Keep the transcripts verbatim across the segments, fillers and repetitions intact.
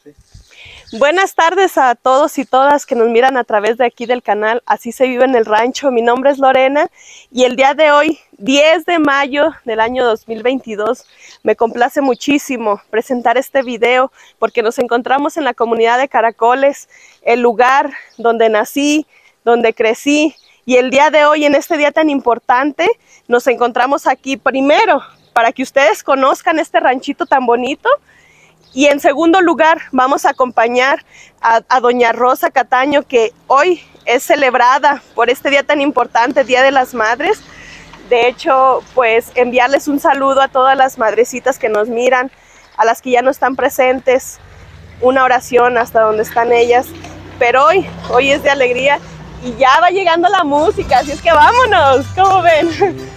presente. Buenas tardes a todos y todas que nos miran a través de aquí del canal Así se vive en el rancho. Mi nombre es Lorena y el día de hoy, diez de mayo del año dos mil veintidós, me complace muchísimo presentar este video porque nos encontramos en la comunidad de Caracoles, el lugar donde nací, donde crecí, y el día de hoy, en este día tan importante, nos encontramos aquí primero para que ustedes conozcan este ranchito tan bonito. Y en segundo lugar, vamos a acompañar a, a doña Rosa Cataño, que hoy es celebrada por este día tan importante, Día de las Madres. De hecho, pues enviarles un saludo a todas las madrecitas que nos miran, a las que ya no están presentes, una oración hasta donde están ellas. Pero hoy, hoy es de alegría y ya va llegando la música, así es que vámonos, ¿cómo ven?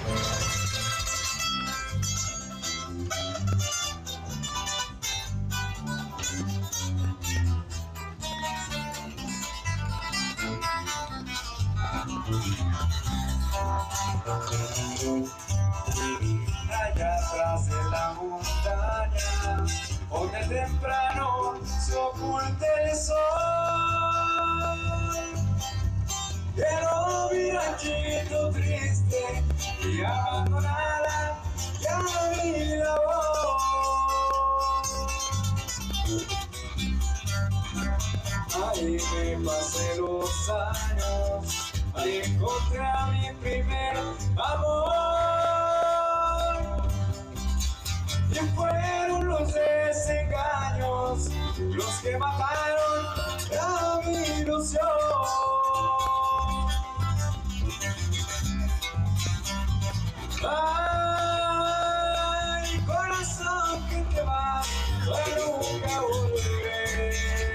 Allá atrás de la montaña, donde temprano se oculta el sol. Quiero mi ranchito triste y abandonada, ya mi labor. Ahí me pasé los años, ahí encontré a mi primer amor. Y fueron los desengaños los que mataron la mi ilusión. Ay, corazón que te va, para nunca volver.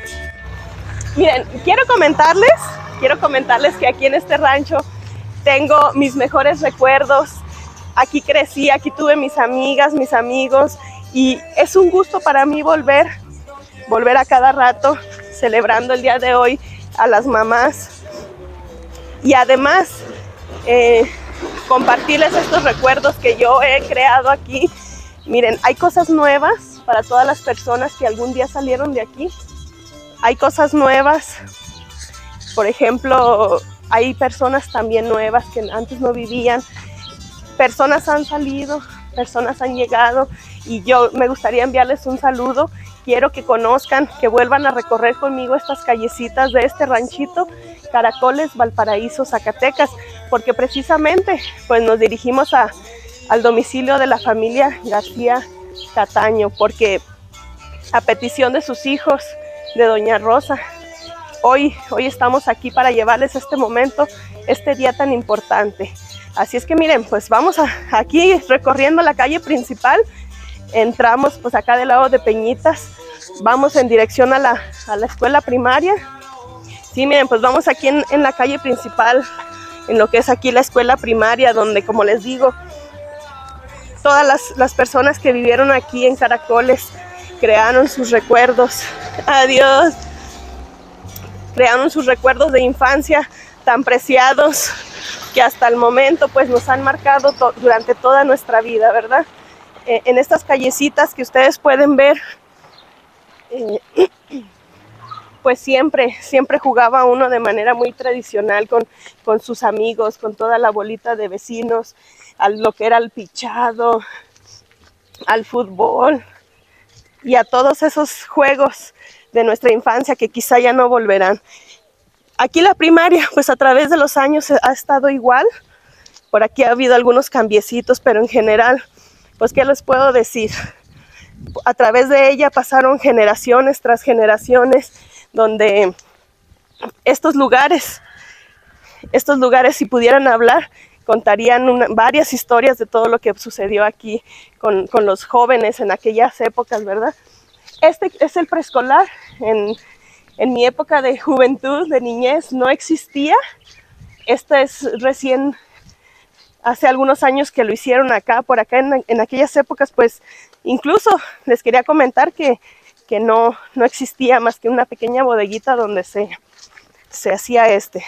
Miren, quiero comentarles, quiero comentarles que aquí en este rancho tengo mis mejores recuerdos. Aquí crecí, aquí tuve mis amigas, mis amigos, y es un gusto para mí volver, volver a cada rato, celebrando el día de hoy a las mamás. Y además, eh, compartirles estos recuerdos que yo he creado aquí. Miren, hay cosas nuevas para todas las personas que algún día salieron de aquí. Hay cosas nuevas, por ejemplo, hay personas también nuevas que antes no vivían. Personas han salido, personas han llegado y yo me gustaría enviarles un saludo. Quiero que conozcan, que vuelvan a recorrer conmigo estas callecitas de este ranchito, Caracoles, Valparaíso, Zacatecas, porque precisamente pues nos dirigimos a, al domicilio de la familia García Cataño, porque a petición de sus hijos, de doña Rosa, hoy, hoy estamos aquí para llevarles este momento, este día tan importante. Así es que miren, pues vamos a, aquí recorriendo la calle principal, entramos pues acá del lado de Peñitas, vamos en dirección a la, a la escuela primaria. Sí, miren, pues vamos aquí en, en la calle principal, en lo que es aquí la escuela primaria, donde, como les digo, todas las, las personas que vivieron aquí en Caracoles crearon sus recuerdos. Adiós. Crearon sus recuerdos de infancia tan preciados que hasta el momento pues nos han marcado to durante toda nuestra vida, ¿verdad? Eh, en estas callecitas que ustedes pueden ver, eh, pues siempre, siempre jugaba uno de manera muy tradicional con, con sus amigos, con toda la bolita de vecinos, a lo que era el pichado, al fútbol y a todos esos juegos de nuestra infancia que quizá ya no volverán. Aquí la primaria, pues a través de los años ha estado igual. Por aquí ha habido algunos cambiecitos, pero en general, pues ¿qué les puedo decir? A través de ella pasaron generaciones tras generaciones, donde estos lugares, estos lugares, si pudieran hablar, contarían una, varias historias de todo lo que sucedió aquí con, con los jóvenes en aquellas épocas, ¿verdad? Este es el preescolar. En, en mi época de juventud, de niñez, no existía. Este es recién, hace algunos años que lo hicieron acá, por acá en, en aquellas épocas, pues incluso les quería comentar que, que no, no existía más que una pequeña bodeguita donde se, se hacía este.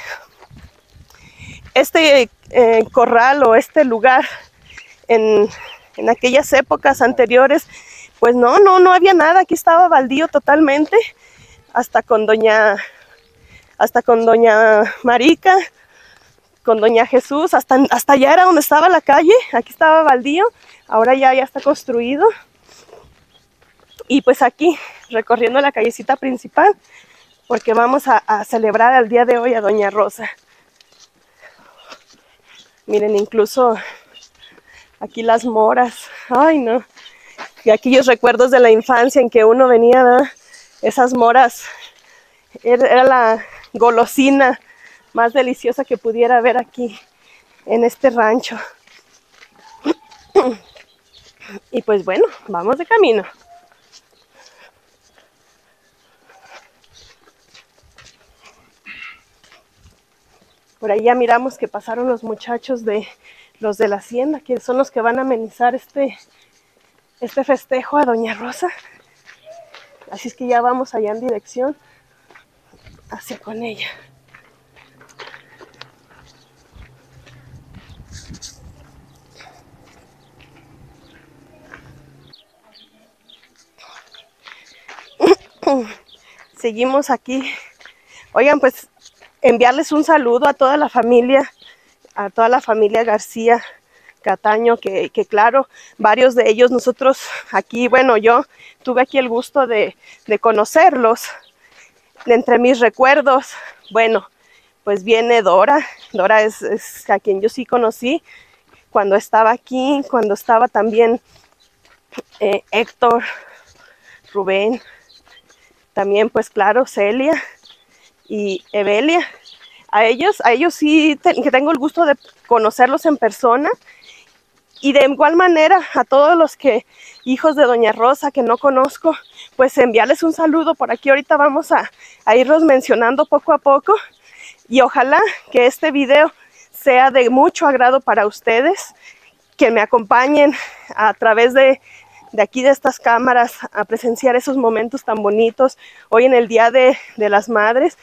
Este eh, corral o este lugar en, en aquellas épocas anteriores pues no, no, no había nada, aquí estaba baldío totalmente, hasta con doña, hasta con doña Marica, con doña Jesús, hasta, hasta allá era donde estaba la calle, aquí estaba baldío, ahora ya, ya está construido. Y pues aquí, recorriendo la callecita principal, porque vamos a, a celebrar el día de hoy a doña Rosa. Miren, incluso aquí las moras, ay no, y aquellos recuerdos de la infancia en que uno venía, ¿verdad? Esas moras, era, era la golosina más deliciosa que pudiera haber aquí en este rancho. Y pues bueno, vamos de camino. Por ahí ya miramos que pasaron los muchachos de los de la hacienda, que son los que van a amenizar este, este festejo a doña Rosa. Así es que ya vamos allá en dirección hacia con ella. Seguimos aquí. Oigan, pues enviarles un saludo a toda la familia, a toda la familia García Cataño, que, que claro, varios de ellos nosotros aquí, bueno, yo tuve aquí el gusto de, de conocerlos. De entre mis recuerdos, bueno, pues viene Dora. Dora es, es a quien yo sí conocí cuando estaba aquí, cuando estaba también eh, Héctor, Rubén, también pues claro, Celia y Evelia. A ellos, a ellos sí te, que tengo el gusto de conocerlos en persona. Y de igual manera a todos los que, hijos de doña Rosa, que no conozco, pues enviarles un saludo. Por aquí ahorita vamos a, a irlos mencionando poco a poco. Y ojalá que este video sea de mucho agrado para ustedes, que me acompañen a través de, de aquí de estas cámaras a presenciar esos momentos tan bonitos hoy en el Día de, de las Madres.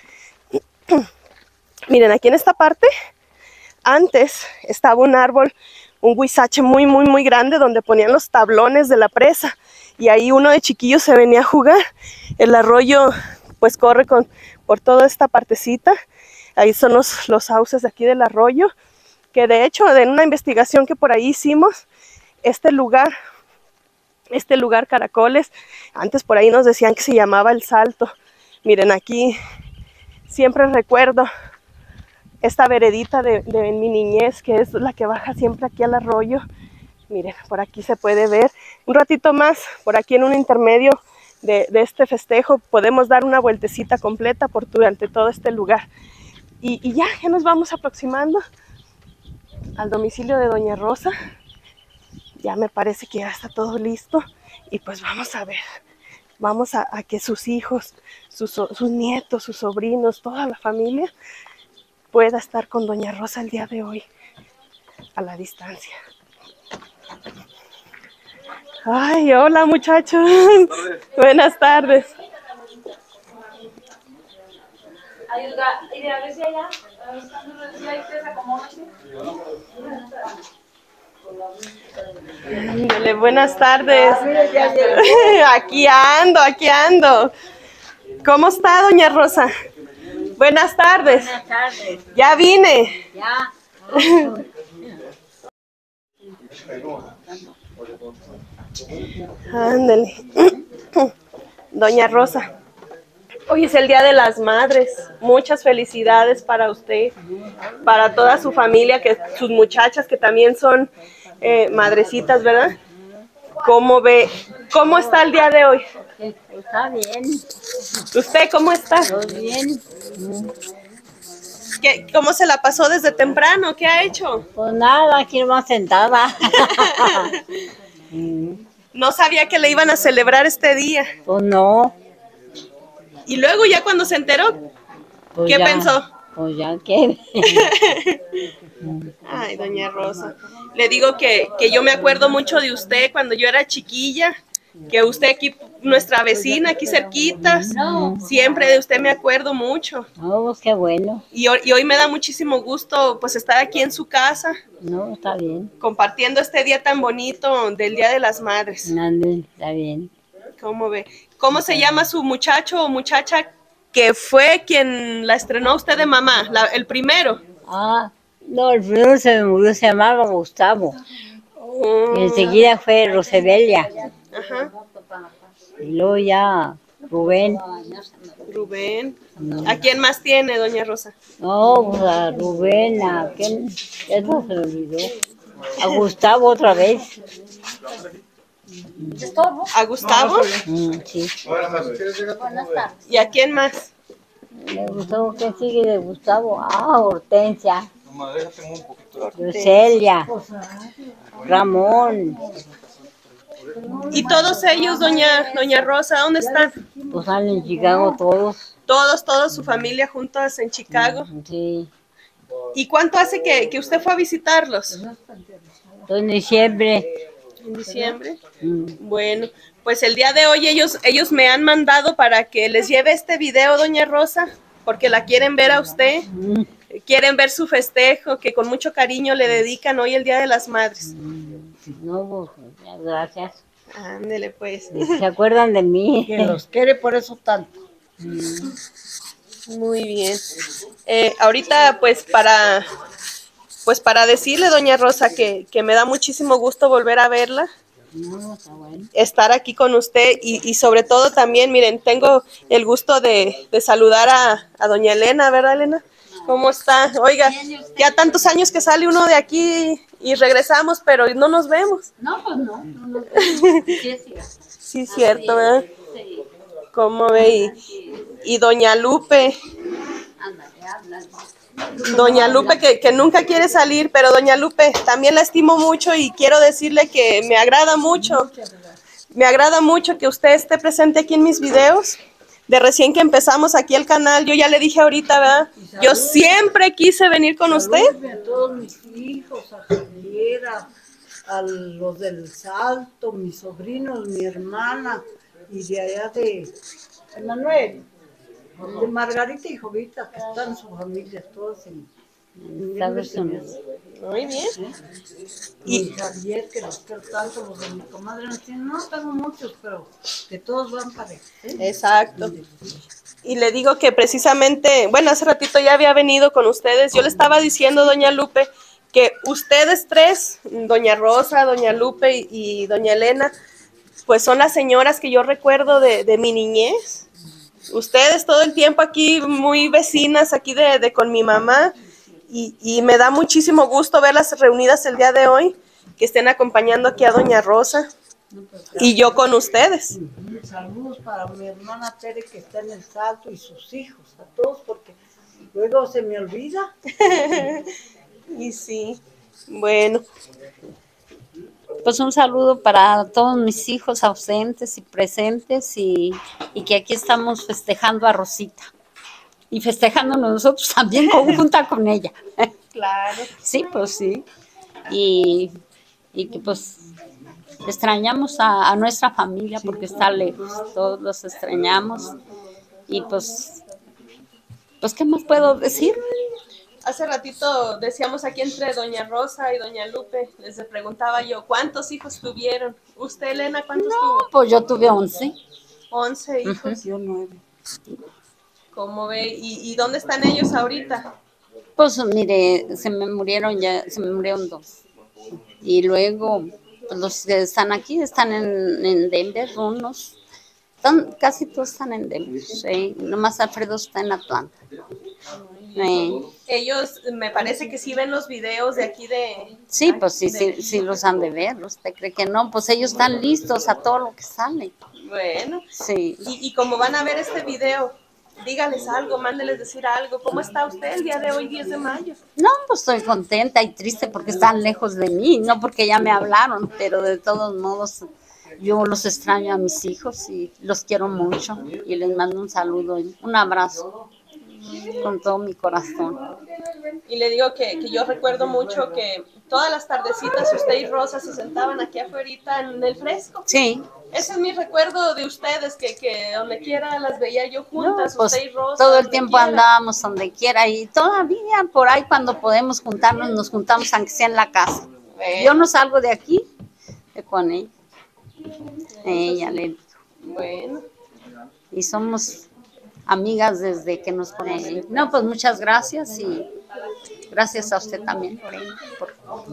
Miren, aquí en esta parte, antes estaba un árbol, un huizache muy, muy, muy grande donde ponían los tablones de la presa. Y ahí uno de chiquillos se venía a jugar. El arroyo pues corre con, por toda esta partecita. Ahí son los, los sauces de aquí del arroyo. Que de hecho, en una investigación que por ahí hicimos, este lugar, este lugar Caracoles, antes por ahí nos decían que se llamaba El Salto. Miren, aquí siempre recuerdo esta veredita de, de mi niñez, que es la que baja siempre aquí al arroyo. Miren, por aquí se puede ver. Un ratito más, por aquí en un intermedio de, de este festejo, podemos dar una vueltecita completa por durante todo este lugar. Y, y ya, ya nos vamos aproximando al domicilio de doña Rosa. Ya me parece que ya está todo listo. Y pues vamos a ver, vamos a, a que sus hijos, sus, sus nietos, sus sobrinos, toda la familia pueda estar con doña Rosa el día de hoy a la distancia. Ay, hola muchachos. Buenas tardes. Ándale, buenas tardes. Aquí ando, aquí ando. ¿Cómo está doña Rosa? Buenas tardes. Buenas tardes. Ya vine. Ya. Ándale. Doña Rosa, hoy es el Día de las Madres. Muchas felicidades para usted, para toda su familia, que sus muchachas que también son eh, madrecitas, ¿verdad? ¿Cómo ve? ¿Cómo está el día de hoy? Está bien. ¿Usted cómo está? Todo bien. ¿Qué, ¿Cómo se la pasó desde temprano? ¿Qué ha hecho? Pues nada, aquí nomás sentada. No sabía que le iban a celebrar este día. Pues no. Y luego ya cuando se enteró, Pues ¿qué ya, pensó? Pues ya que. Ay, doña Rosa. Le digo que, que yo me acuerdo mucho de usted cuando yo era chiquilla, que usted aquí, nuestra vecina aquí cerquita, siempre de usted me acuerdo mucho. Oh, qué bueno. Y, hoy- y hoy me da muchísimo gusto pues estar aquí en su casa No, está bien. compartiendo este día tan bonito del Día de las Madres. Ándale, está bien. ¿Cómo ve? ¿Cómo se llama su muchacho o muchacha que fue quien la estrenó a usted de mamá? La- el primero. Ah, no, el primero se me murió, se llamaba Gustavo. Oh, Y enseguida fue Rosebelia. ajá. Y luego ya Rubén. Rubén. ¿A quién más tiene, doña Rosa? No, pues a Rubén, a quién, eso se me olvidó. A Gustavo otra vez. ¿A Gustavo? Mm, sí. ¿Y a quién más? ¿De Gustavo qué sigue de Gustavo? Ah, Hortensia. Lucelia. Ramón. ¿Y todos ellos, doña, doña Rosa, dónde están? Pues están en Chicago todos. Todos, toda su familia juntos en Chicago. Sí. ¿Y cuánto hace que, que usted fue a visitarlos? En diciembre. En diciembre. Mm. Bueno, pues el día de hoy ellos, ellos me han mandado para que les lleve este video, doña Rosa, porque la quieren ver a usted, Mm. quieren ver su festejo, que con mucho cariño le dedican hoy el Día de las Madres. No, pues, gracias. Ándele pues. ¿Se acuerdan de mí? Que los quiere por eso tanto. Muy bien. Eh, ahorita pues para, pues para decirle, doña Rosa, que, que me da muchísimo gusto volver a verla, No, está bueno. estar aquí con usted y, y sobre todo también, miren, tengo el gusto de, de saludar a, a doña Elena, ¿verdad, Elena? ¿Cómo está? Oiga, ya tantos años que sale uno de aquí y regresamos, pero no nos vemos. No, pues no. no, no. Sí, es cierto. Sí, es cierto, ¿verdad? Sí. ¿Cómo ve? Y, y doña Lupe, Ándale, ándale. doña Lupe que, que nunca quiere salir, pero doña Lupe, también la estimo mucho y quiero decirle que me agrada mucho, me agrada mucho que usted esté presente aquí en mis videos. De recién que empezamos aquí el canal, yo ya le dije ahorita, ¿verdad? Yo siempre quise venir con usted. Salúdeme a todos mis hijos, a Javier, a, a los del Salto, mis sobrinos, mi hermana, y de allá de Manuel, de Margarita y Jovita, que están sus familias todas en, en Estados Unidos. Muy bien. Y Javier, que los quiero tanto, los de mi comadre, no tengo muchos, pero que todos van para allá. Exacto. Y le digo que precisamente, bueno, hace ratito ya había venido con ustedes. Yo le estaba diciendo, doña Lupe, que ustedes tres, doña Rosa, doña Lupe y, y doña Elena, pues son las señoras que yo recuerdo de, de mi niñez. Ustedes todo el tiempo aquí, muy vecinas aquí de, de con mi mamá. Y, y me da muchísimo gusto verlas reunidas el día de hoy, que estén acompañando aquí a doña Rosa y yo con ustedes. Saludos para mi hermana Tere, que está en el Salto, y sus hijos, a todos, porque luego se me olvida. Y sí, bueno, Pues un saludo para todos mis hijos ausentes y presentes y, y que aquí estamos festejando a Rosita. Y festejándonos nosotros también conjunta con ella. claro. Sí, pues sí. Y, y que pues extrañamos a, a nuestra familia porque está lejos. Todos los extrañamos. Y pues, pues ¿qué más puedo decir? Hace ratito decíamos aquí entre doña Rosa y doña Lupe, les preguntaba yo, ¿cuántos hijos tuvieron? ¿Usted, Elena, cuántos tuvo? Pues yo tuve once. Once hijos. Yo nueve. ¿Cómo ve? ¿Y, y dónde están ellos ahorita? Pues mire, se me murieron ya, se me murieron dos. Y luego, pues, los que están aquí están en, en Denver, unos. Están, casi todos están en Denver. Sí. Nomás Alfredo está en Atlanta. Sí. Ellos, me parece que sí ven los videos de aquí de... Sí, pues sí, de- sí, sí los han de ver. ¿Usted cree que no? Pues ellos están listos a todo lo que sale. Bueno, Sí. y, y como van a ver este video, dígales algo, mándeles decir algo. ¿Cómo está usted el día de hoy, diez de mayo? No, pues estoy contenta y triste porque están lejos de mí, no porque ya me hablaron, pero de todos modos yo los extraño a mis hijos y los quiero mucho y les mando un saludo y un abrazo con todo mi corazón. Y le digo que, que yo recuerdo mucho que todas las tardecitas usted y Rosa se sentaban aquí afuera en el fresco. Sí, Ese es mi recuerdo de ustedes, que, que donde quiera las veía yo juntas, No, pues, usted y Rosa. todo el donde tiempo quiera. andábamos donde quiera y todavía por ahí cuando podemos juntarnos, nos juntamos aunque sea en la casa. Yo no salgo de aquí, de con ella. Ella le digo. Bueno, Y somos amigas desde que nos conocimos. No, pues muchas gracias y gracias a usted también, Lorena, por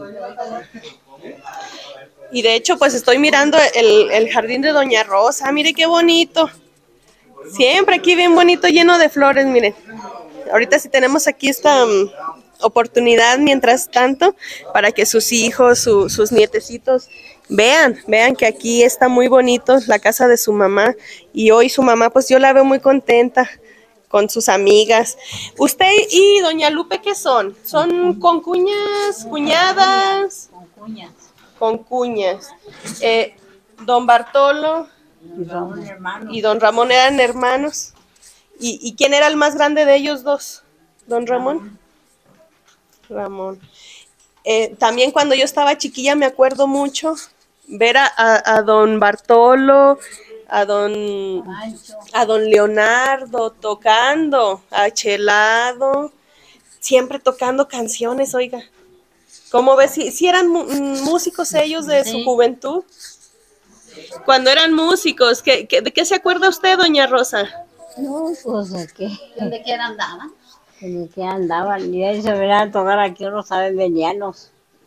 y de hecho, pues estoy mirando el, el jardín de Doña Rosa. Mire qué bonito. Siempre aquí bien bonito, lleno de flores, miren. Ahorita sí tenemos aquí esta um, oportunidad, mientras tanto, para que sus hijos, su, sus nietecitos vean, vean que aquí está muy bonito la casa de su mamá. Y hoy su mamá, pues yo la veo muy contenta con sus amigas. ¿Usted y Doña Lupe qué son? ¿Son concuñas, cuñadas? con cuñas. Con cuñas. Eh, don Bartolo Y Ramón, hermano. y don Ramón eran hermanos. ¿Y, y quién era el más grande de ellos dos? ¿Don Ramón? Ramón. Eh, también cuando yo estaba chiquilla me acuerdo mucho ver a, a, a don Bartolo, a don, a don Leonardo tocando, a Chelado, siempre tocando canciones, oiga. ¿Cómo ves? Si, si eran mu- músicos ellos de su Sí. juventud. Cuando eran músicos, ¿qué, qué, ¿de qué se acuerda usted, doña Rosa? No, pues de qué, ¿Dónde quiera andaban? de qué andaban. Y ahí se venían a tocar aquí, no saben, veníanos.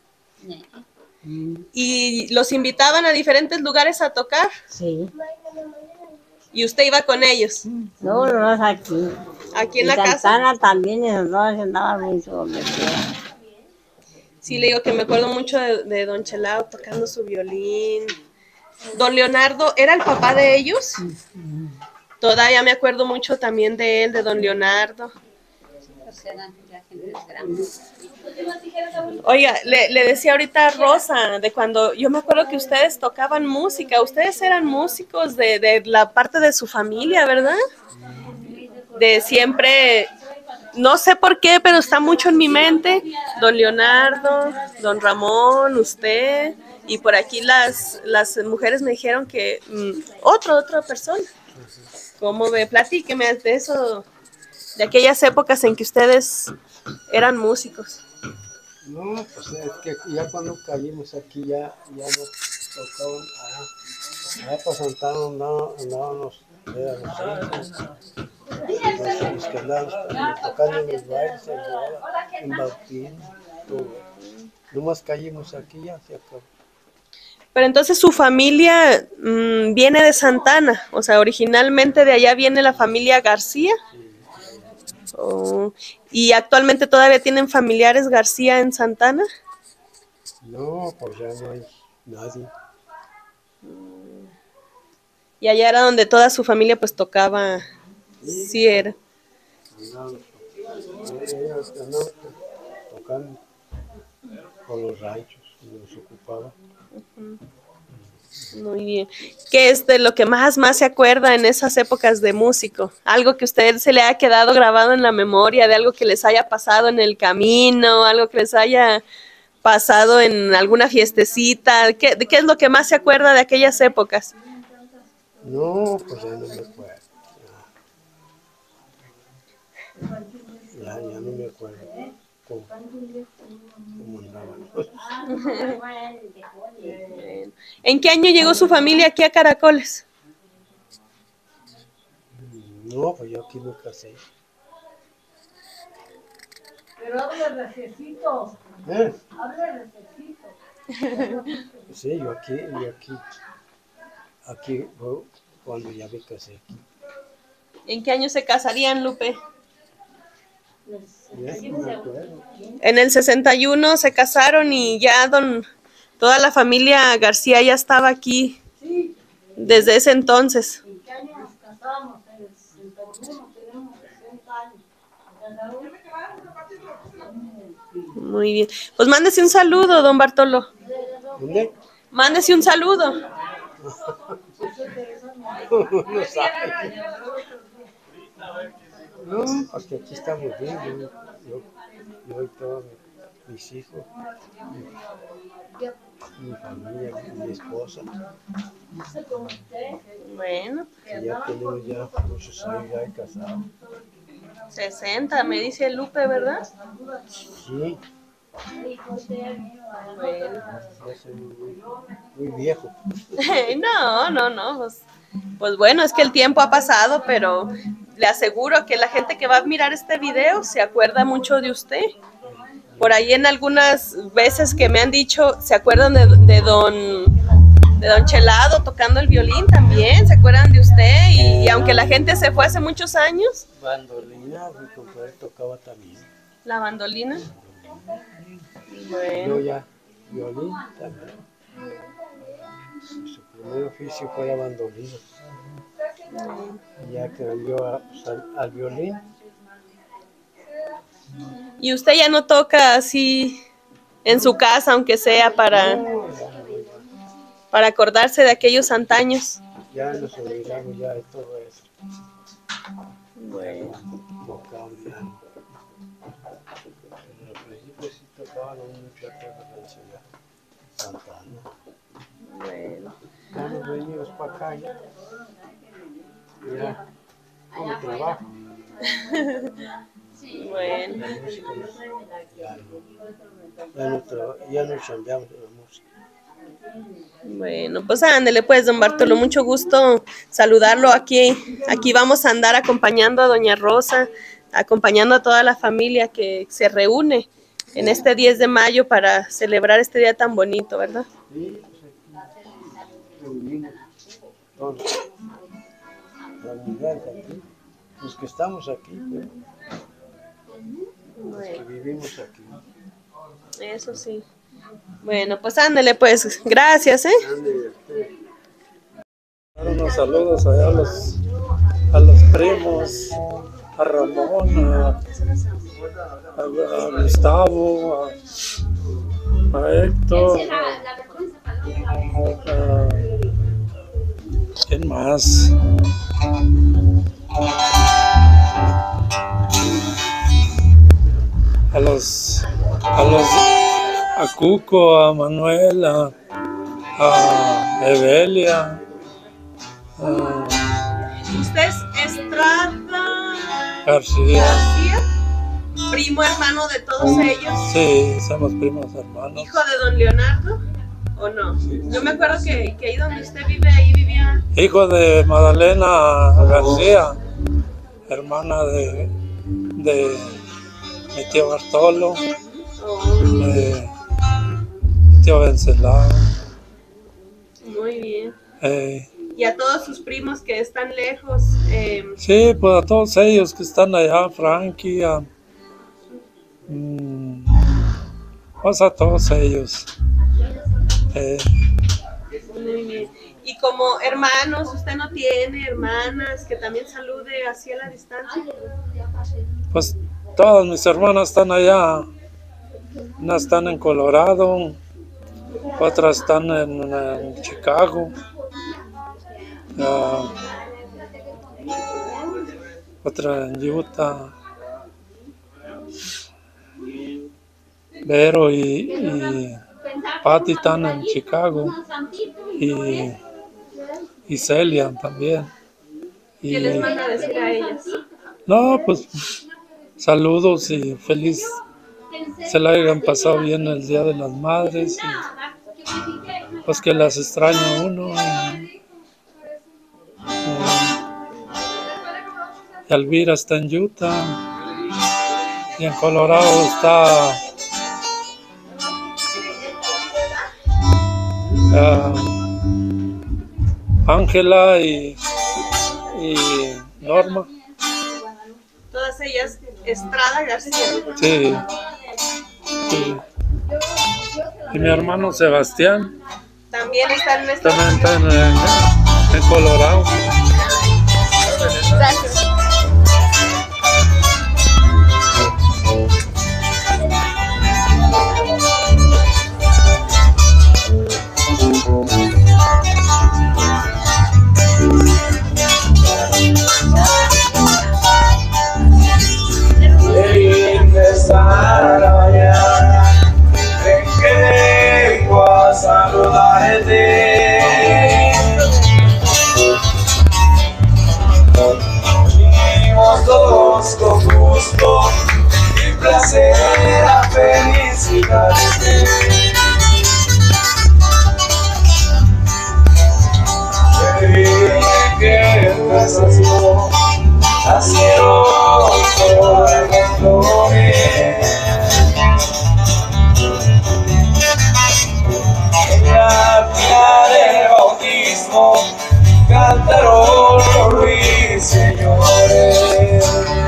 Y los invitaban a diferentes lugares a tocar Sí. y usted iba con ellos, No, no es aquí. aquí en Y la casa. Santana también, y esos dos andaban mucho donde quiera. Sí, le digo que me acuerdo mucho de, de don Chelao tocando su violín. Don Leonardo, ¿era el papá de ellos? Todavía me acuerdo mucho también de él, de don Leonardo. Pues eran ya gentes grandes. Oiga, le, le decía ahorita a Rosa, de cuando yo me acuerdo que ustedes tocaban música, ustedes eran músicos de, de la parte de su familia, ¿verdad? De siempre, no sé por qué, pero está mucho en mi mente, don Leonardo, don Ramón, usted, y por aquí las, las mujeres me dijeron que mm, otro, otra persona. ¿Cómo ve? Platíqueme de eso, de aquellas épocas en que ustedes eran músicos. No, pues es que ya cuando caímos aquí ya, ya nos tocaban allá, allá para Santana andaban, andábamos, eran los hijos, los, los que andaban tocando en los bailes, en boda, en bautismo, todo. Nomás caímos aquí ya se acabó. Pero entonces su familia mmm, viene de Santana, o sea, originalmente de allá viene la familia García. Oh, ¿y actualmente todavía tienen familiares García en Santana? No, pues ya no hay nadie. Y allá era donde toda su familia pues tocaba, sí era. Andábamos, ellos andaban tocando por los ranchos, y nos ocupaban. Muy bien. ¿Qué es de lo que más, más se acuerda en esas épocas de músico? Algo que a usted se le haya quedado grabado en la memoria, de algo que les haya pasado en el camino, algo que les haya pasado en alguna fiestecita. ¿Qué, de qué es lo que más se acuerda de aquellas épocas? No, pues ya no me acuerdo. Ya, ya, ya no me acuerdo cómo, cómo andaban. ¿En qué año llegó su familia aquí a Caracoles? No, pues yo aquí me casé. Pero hable rececito, ¿Eh? hable rececito. Sí, yo aquí, yo aquí, aquí fue cuando ya me casé aquí. ¿En qué año se casarían, Lupe? Ya no me acuerdo. En el sesenta y uno se casaron y ya don, toda la familia García ya estaba aquí desde ese entonces. ¿En qué año nos casamos? En el sesenta y uno, tenemos sesenta años. Muy bien. Pues mándese un saludo, don Bartolo. ¿Dónde? Mándese un saludo. No sabe. No, porque aquí estamos bien, yo, yo, yo y todo mis hijos, mi, mi familia, mi esposa, Bueno, que ya tenemos ya muchos años ya casados. sesenta, me dice Lupe, ¿verdad? Sí, Bueno. ya soy muy, muy viejo. No, no, no. Pues, pues bueno, es que el tiempo ha pasado, pero le aseguro que la gente que va a mirar este video se acuerda mucho de usted. Por ahí en algunas veces que me han dicho, se acuerdan de, de don de don Chelado tocando el violín también, se acuerdan de usted, y, y aunque la gente se fue hace muchos años. Bandolina, mi compadre tocaba también. La bandolina. Yo Bueno, ya, violín también. Su, su primer oficio fue la bandolina. Y ya cambió a, pues, al, al violín. y usted ya no toca así en su casa, aunque sea para, para acordarse de aquellos antaños. Ya nos olvidamos ya de todo eso. Bueno. No cambian. Pero al principio sí tocaban mucho aquí en la ranchería Santana. Bueno. Ya nos venimos para acá ya. Ya, como trabajo. Bueno, La música no- ya no, ya no, traba- ya no chambeamos de la música. bueno, pues ándele pues, don Bartolo, mucho gusto saludarlo aquí. Aquí vamos a andar acompañando a doña Rosa, acompañando a toda la familia que se reúne en este diez de mayo para celebrar este día tan bonito, ¿verdad? Sí, pues aquí reunimos todos las mujeres aquí, los que estamos aquí, pero los que vivimos aquí. Eso sí. Bueno, pues ándele pues, gracias, ¿eh? Dar unos saludos allá a los, a los primos, a Ramón, a, a- a Gustavo, a, a Héctor, a, ¿quién más? A los, a los, a Cuco, a Manuel, a, a Evelia. a Usted es Estrada García. García, primo hermano de todos ellos, Sí, somos primos hermanos. hijo de don Leonardo, ¿o no? Yo me acuerdo que, que ahí donde usted vive, ahí vivía. Hijo de Magdalena García, hermana de, de mi tío Bartolo, Oh, de mi tío Vencelao. muy bien. Eh, Y a todos sus primos que están lejos, eh, sí, pues a todos ellos que están allá, Frankie, a, mm, pues a todos ellos. Eh, muy bien. Y como hermanos, ¿usted no tiene hermanas que también salude así a la distancia? pues todas mis hermanas están allá. Unas están en Colorado, otras están en, en Chicago, ah, otra en Utah. Vero y, y Patty están en Chicago y, y Celia también. ¿Qué Y, les manda a decir a ellas? no, pues saludos y feliz se la hayan pasado bien el Día de las Madres y pues que las extraña uno. Y, y Elvira está en Utah y en Colorado está ah, Ángela y, y Norma. Todas ellas, Estrada García. Sí, sí. Y mi hermano Sebastián También están en esta. también está en, en- en Colorado. Gracias. El desarrollar cantemos todos con gusto y placer a felicitarte. Te dije que el beso nacieron todas las flores. En la fila del bautismo cantaron los ruiseñores.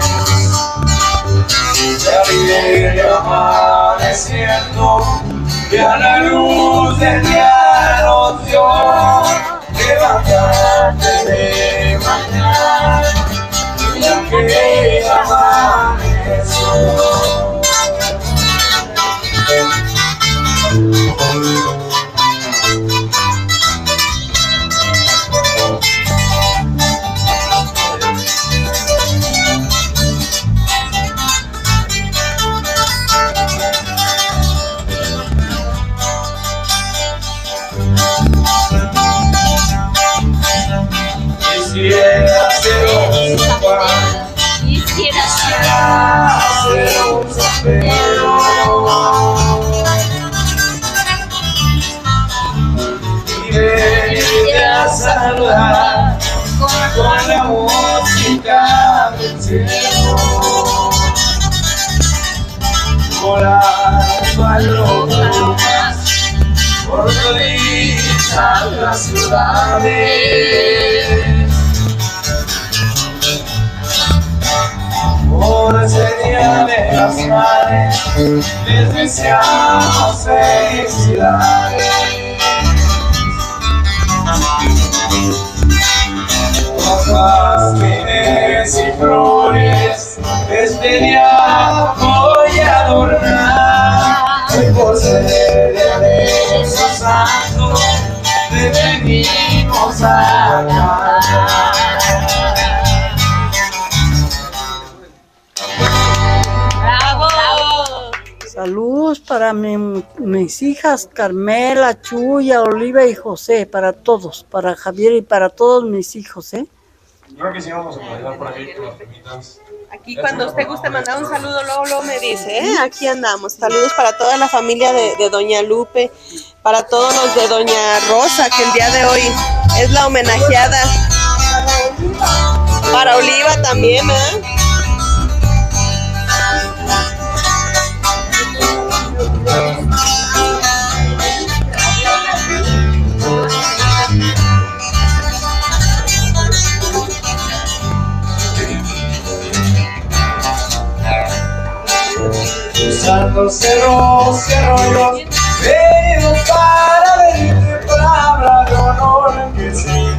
Ya viene amaneciendo, ya la luz del día nos dio. Levántate de mañana, ya que amaneció. Quisiera ser un pan, Quisiera ser un zapero y venirte a saludar con la música del cielo, volar palomas por toditas las ciudades. Por ese día de las madres les deseamos felicidades. Hojas, flores y flores, este día voy a adornar. Hoy por ser día de esos santos, te venimos a cantar. Saludos para mi- mis hijas Carmela, Chuya, Oliva y José, para todos, para Javier y para todos mis hijos, ¿eh? Creo que sí vamos a bailar por ahí con las primitas. Aquí cuando usted guste mandar un saludo, luego, luego me dice, ¿eh? Aquí andamos. Saludos para toda la familia de, de Doña Lupe, para todos los de Doña Rosa, que el día de hoy es la homenajeada. Para Oliva también, ¿eh? Cruzando cerros y arroyos, venido para venirte palabra de honor que sí.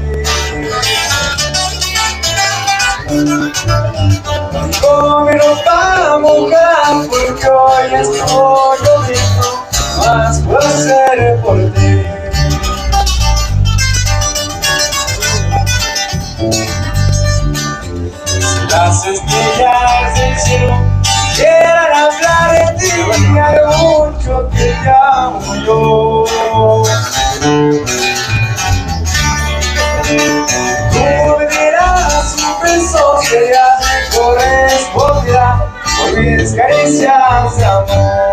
Como mi ropa mojar, porque hoy estoy lloviendo, más puedo hacer por ti. Las estrellas del cielo quieran hablar de ti, diga lo mucho que te amo yo. Tú me dirás un beso sería correspondida por mis caricias de amor.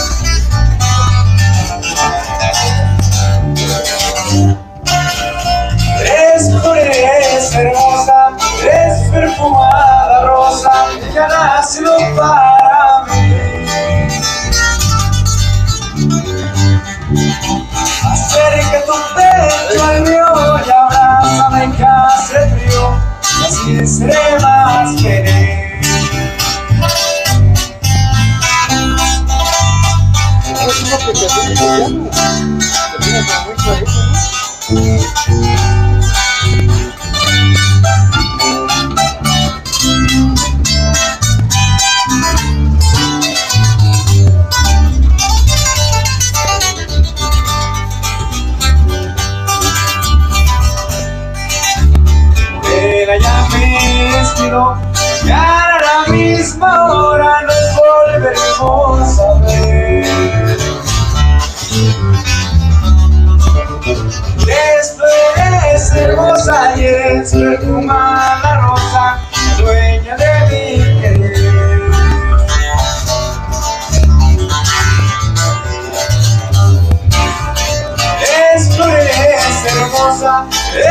Eres flor, eres hermosa, eres perfumada rosa, que ha nacido para mí. Acerca tu pecho al mío y abrázame que hace frío, así seré más feliz. Ven allá mi destino, ya a la misma hora nos volveremos a ver. Eres flor, eres hermosa y eres perfumada rosa, dueña de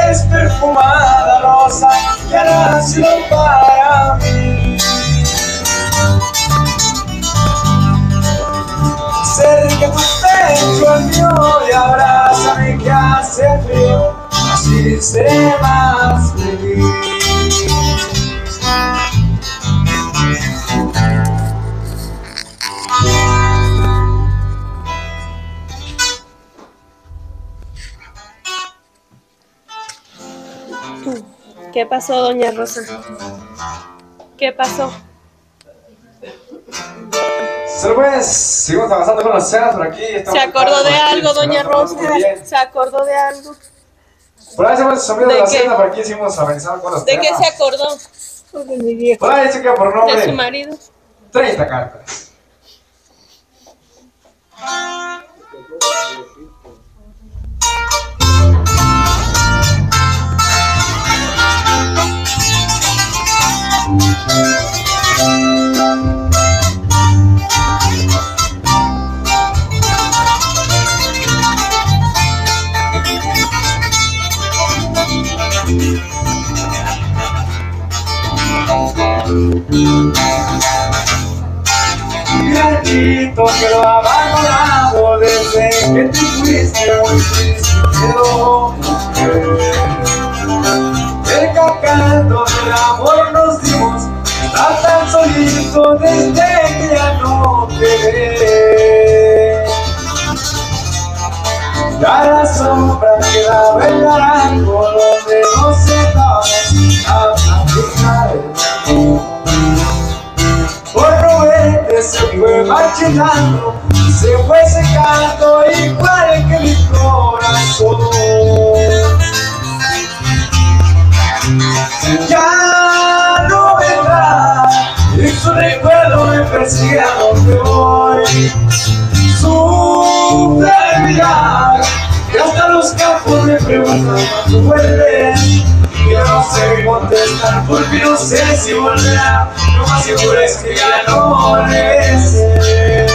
flores, perfumada rosa que ha nacido para mí. Cerca tu pecho al mío y abrázame que hace frío, así seré más feliz. ¿Qué pasó, doña Rosa? ¿Qué pasó? Solo pues, seguimos avanzando con las cenas por aquí. ¿Se acordó de algo, doña Rosa? ¿Se acordó de algo? Por ahí hemos subido ¿De la qué? cena, por aquí hicimos avanzar con los ¿De temas. qué se acordó? De mi viejo. Por ahí dice que por nombre ¿De su marido? treinta cartas. Granito que lo ha abandonado desde que te fuiste, muy triste quedó. El cacando del amor nos dimos, está tan solito desde que ya no te ve. Ya la sombra quedaba en naranjo donde nos sentamos a platicar el amor. Por no verte se fue marchitando, se fue secando igual que mi corazón. Ya no vendrá y su recuerdo me persigue a donde voy. Sufre de mirar y hasta los campos me preguntan cuándo vuelves. Y yo no sé contestar porque no sé si volverá. Lo más seguro es que ya no regrese.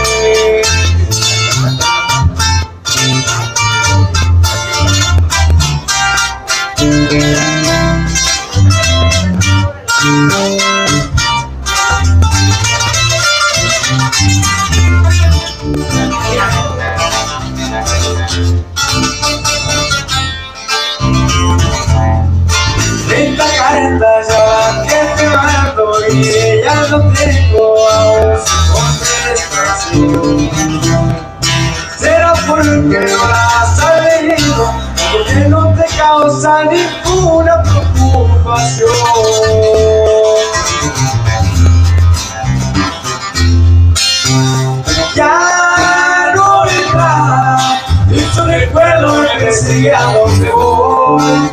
treinta cartas ya van quemando y ya no tengo aún su contestación. Será porque no las has leído, porque no te causa ninguna preocupación. Ya no vendrá y su recuerdo me persigue a donde voy.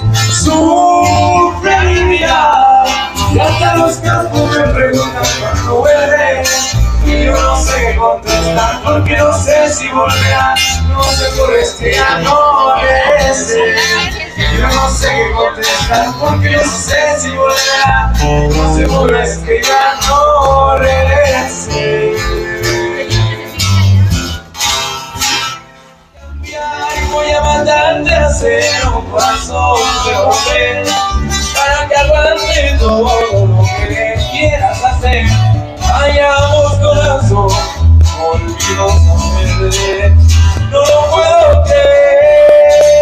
Sufre mi mirar y hasta los campos me preguntan cuándo vuelve. Y yo no sé qué contestar porque no sé si volverá. No sé por este ya no regrese. Yo no sé qué contestar porque no sé si volverá. No sé por este ya no regrese. Voy a mandarte a hacer un corazón de hombre para que aguante todo lo que quieras hacer. Vayamos corazón, olvidos a perder. No lo puedo creer.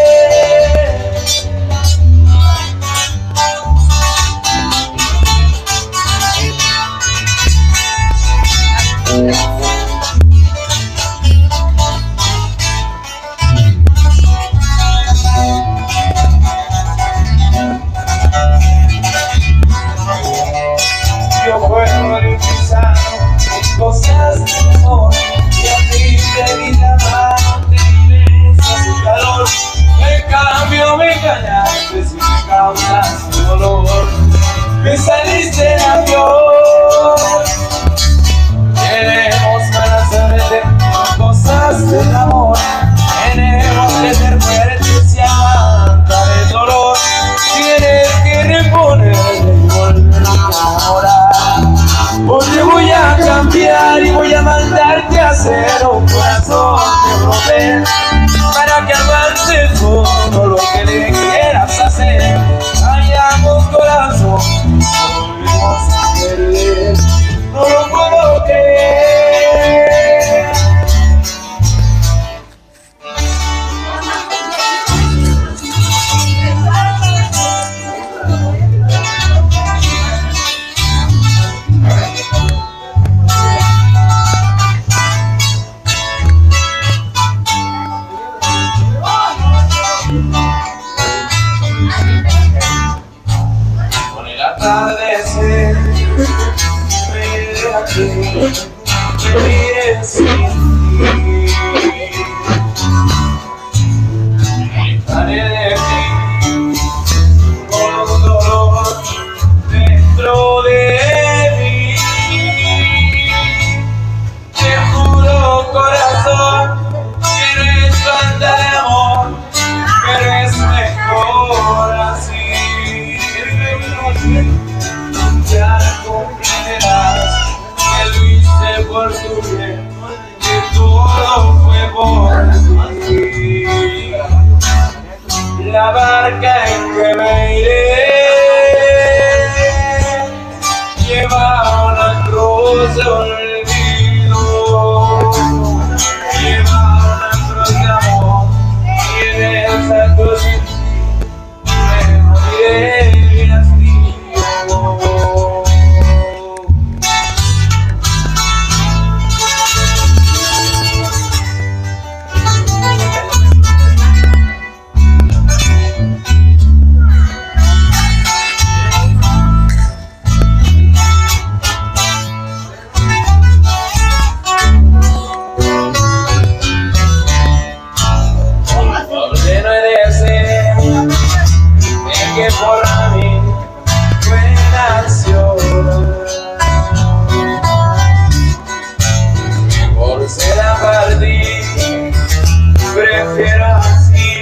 Yo puedo revisar cosas de amor y a ti te di la mano, te di su calor. En cambio me engañaste y me causaste dolor. Me saliste de avión. Queremos para saber cosas del amor. Tenemos que ser fuertes y aguantar el dolor. Tienes que reponerle y volver a enamorar. Hoy te voy a cambiar y voy a mandarte a hacer un corazón de romper para que avance todo lo que le quieras hacer. vivir sin ti. Quitaré de ti con dolor dentro de mí. Te juro, corazón, que no es falta de amor, pero es mejor así. Ya comprenderás que lo hice por tu bien, que todo fue por ti. La barca en que me iré lleva una cruz de olvido, lleva una cruz de amor, y en esa cruz me moriré de hastío. Por mí fue nación, por ser a partir, prefiero así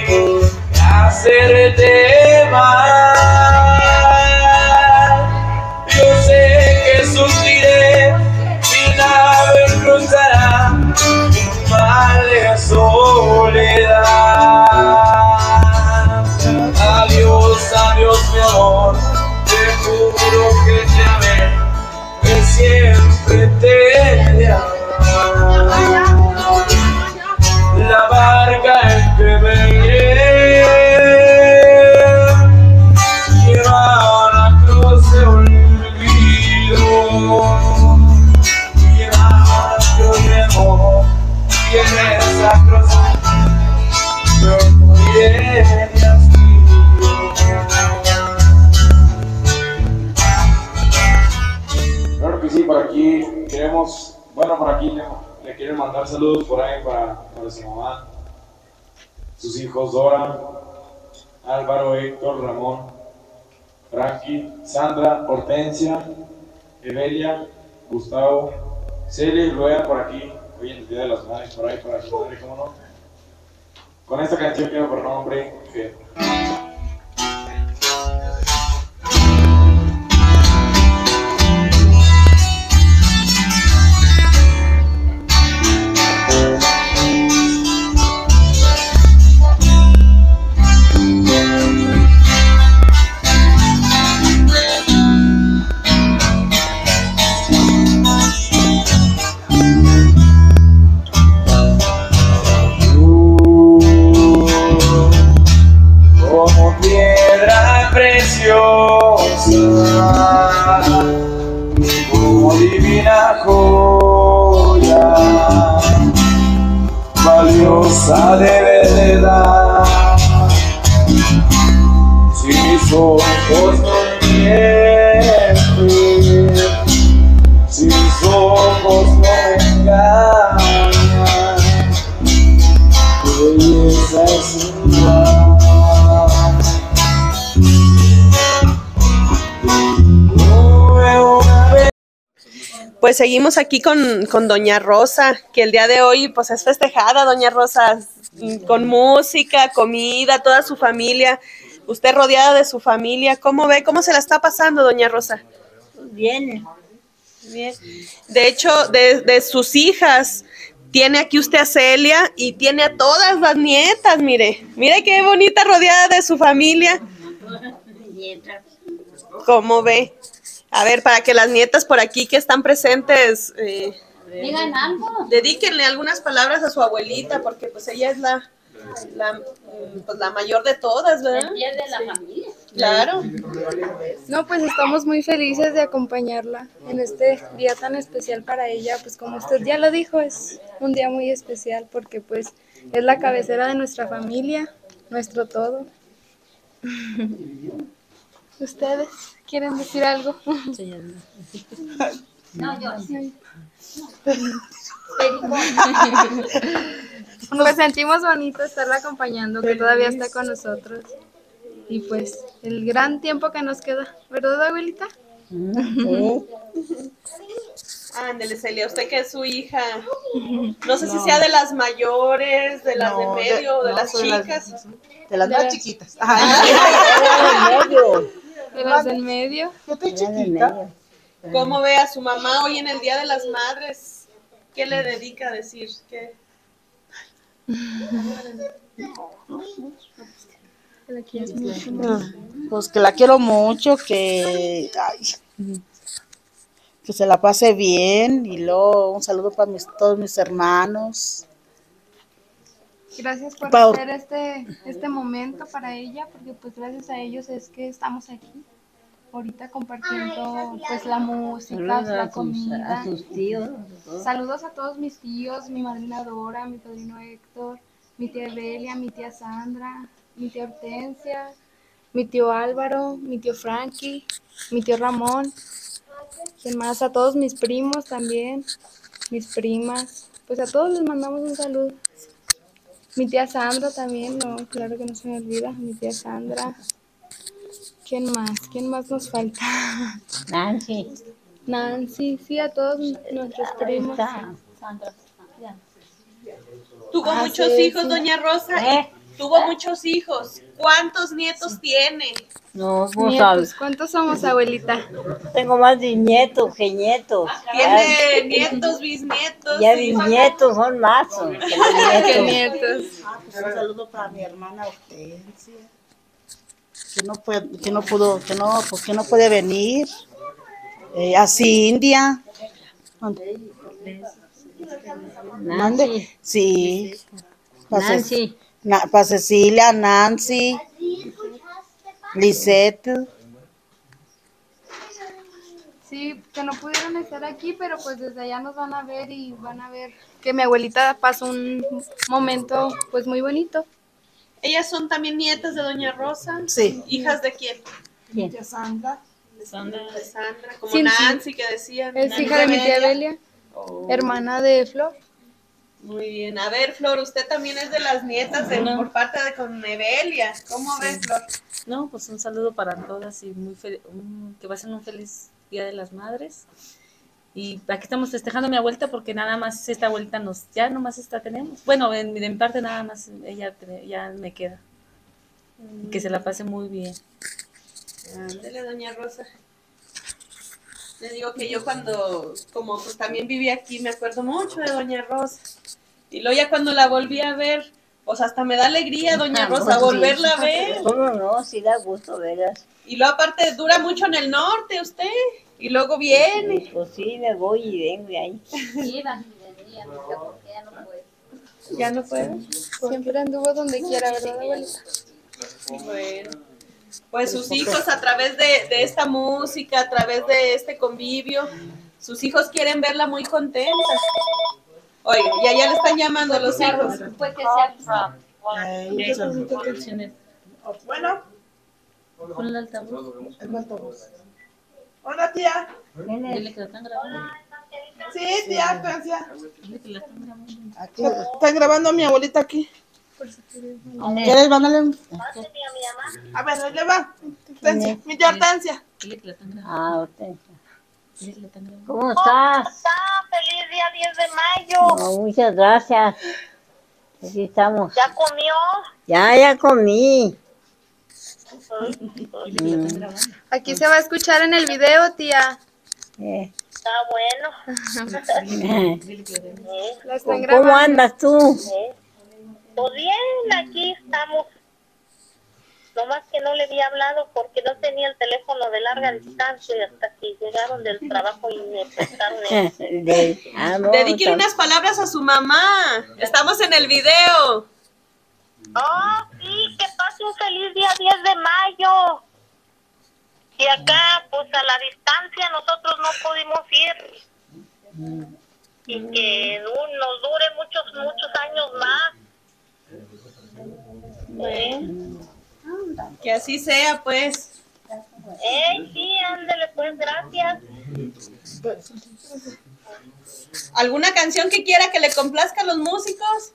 hacerte mal. Yo sé que sufriré, mi nave cruzará un mar de soledad. Adiós, adiós mi amor, te juro que te amé, que siempre te amé. La barca en que me iré lleva una cruz de olvido, lleva una cruz de amor, y en esa cruz yo moriré de hastío. Claro que sí, por aquí queremos, bueno, por aquí le, le quieren mandar saludos por ahí para, para su mamá, sus hijos Dora, Álvaro, Héctor, Ramón, Frankie, Sandra, Hortensia, Evelia, Gustavo, Celia y Luea por aquí, hoy en el Día de las Madres, por ahí para su madre, ¿cómo no? Con esta canción queda por nombre G. Como divina joya, valiosa de verdad. Si mis ojos no mienten, si mis ojos no me engañan, tu belleza es igual. Pues seguimos aquí con, con Doña Rosa, que el día de hoy pues es festejada, Doña Rosa, con música, comida, toda su familia. Usted rodeada de su familia, ¿cómo ve? ¿Cómo se la está pasando, Doña Rosa? Bien. Bien. De hecho, de, de sus hijas, tiene aquí usted a Celia y tiene a todas las nietas, mire. Mire qué bonita rodeada de su familia. ¿Cómo ve? A ver, para que las nietas por aquí que están presentes eh, digan algo. Dedíquenle algunas palabras a su abuelita, porque pues ella es la, la, pues, la mayor de todas, ¿verdad? El pie de la familia. Claro. No, pues estamos muy felices de acompañarla en este día tan especial para ella. Pues como usted ya lo dijo, es un día muy especial porque pues es la cabecera de nuestra familia, nuestro todo. ¿Ustedes quieren decir algo? No, yo sí. Pues sentimos bonito estarla acompañando, que todavía está con nosotros. Y pues el gran tiempo que nos queda, ¿verdad, abuelita? Sí. Ándele, Celia, usted que es su hija. No sé si sea de las mayores, de las No, de medio, de- o de no, las soy de las- chicas. De las De más las- chiquitas. De las del medio. Yo estoy Era de chiquita. medio. ¿Cómo ve a su mamá hoy en el Día de las Madres? ¿Qué le dedica a decir? ¿Qué? Pues que la quiero mucho, que, ay, que se la pase bien y luego un saludo para mis, todos mis hermanos. Gracias por Pa- hacer este, este momento para ella, porque pues gracias a ellos es que estamos aquí. Ahorita compartiendo pues la música, Saludos la a sus, comida. a sus tíos. a todos. Saludos a todos mis tíos, mi madrina Dora, mi padrino Héctor, mi tía Evelia, mi tía Sandra, mi tía Hortensia, mi tío Álvaro, mi tío Frankie, mi tío Ramón. ¿Quién más? A todos mis primos también, mis primas. Pues a todos les mandamos un saludo. Mi tía Sandra también, no, claro que no se me olvida, mi tía Sandra. ¿Quién más? ¿Quién más nos falta? Nancy. Nancy, sí, a todos nuestros Ahí primos. está. Sandra. Ya. Tuvo Ah, muchos sí, hijos, sí. doña Rosa. ¿Eh? y Tuvo muchos hijos. ¿Cuántos nietos tiene? No, pues Nietos, ¿cuántos somos, abuelita? tengo más nietos que nietos. Tiene nietos, bisnietos. Ya y- bisnietos son más. son que los ¿Qué nietos. nietos? Ah, pues un saludo para mi hermana Hortensia, que no puede, que no pudo, que no, pues que no puede venir. Eh, a Cindia. Nancy. Sí. Pa' Ce- Nancy. Na- pa' Cecilia, Nancy, Lisette. Sí, que no pudieron estar aquí, pero pues desde allá nos van a ver y van a ver que mi abuelita pasó un momento pues muy bonito. Ellas son también nietas de doña Rosa. Sí. ¿Hijas de quién? ¿Quién? De Sandra, como Sí, sí. Nancy que decían. Es Nancy hija de mi tía Evelia. Evelia, hermana de Flor. Muy bien. A ver, Flor, usted también es de las nietas de, por parte de con Evelia. ¿Cómo ves, Flor? No, pues un saludo para todas y muy fel- un- que pasen un feliz Día de las Madres. Y aquí estamos festejando a mi abuelita porque nada más esta abuelita nos, ya nomás esta tenemos. Bueno, en, de mi parte nada más ella te- ya me queda. Y que se la pase muy bien. Ándele, doña Rosa. Le digo que yo cuando, como pues también viví aquí, me acuerdo mucho de doña Rosa. Y luego ya cuando la volví a ver, pues hasta me da alegría, doña Ah, Rosa, pues sí. volverla a ver. ¿Cómo no? Sí da gusto verlas. Y luego aparte dura mucho en el norte usted. Y luego viene. Pues sí, me voy y vengo y ahí. Iba y venía, mija, porque ya no puede. ¿Ya no puede? Siempre anduvo donde quiera, ¿verdad, abuelita? Bueno. Pues sus hijos a través de, de esta música, a través de este convivio, sus hijos quieren verla muy contenta. Oiga, ya, ya le están llamando a los hijos. Fue que sea Bueno, Con el altavoz. el altavoz. Hola, tía. Dile que la están grabando. Sí, tía, Francia. Dile que la están grabando. Aquí. Están grabando a mi abuelita aquí. ¿Quieres mandarle un? A ver, ahí le va. Hortensia, mi tía Hortensia. Dile que la están grabando. Ah, Hortensia. Dile que la están grabando. ¿Cómo estás? Feliz día diez de mayo. No, muchas gracias. Aquí estamos. ¿Ya comió? Ya, ya comí. Dile que la están grabando. Aquí se va a escuchar en el video, tía. Eh. Está bueno. Dile que la están grabando. ¿Eh? La están ¿Cómo grabando. andas tú? ¿Eh? Pues bien, aquí estamos. Nomás que no le había hablado porque no tenía el teléfono de larga distancia y hasta que llegaron del trabajo y me prestaron el... De, ah, no, Dediquen tam- unas palabras a su mamá. Estamos en el video. Oh, sí, que pase un feliz día diez de mayo. Y acá, pues a la distancia nosotros no pudimos ir. Y que du- nos dure muchos, muchos años más. Bueno, que así sea, pues. Eh, sí, ándele, pues, gracias. ¿Alguna canción que quiera que le complazca a los músicos?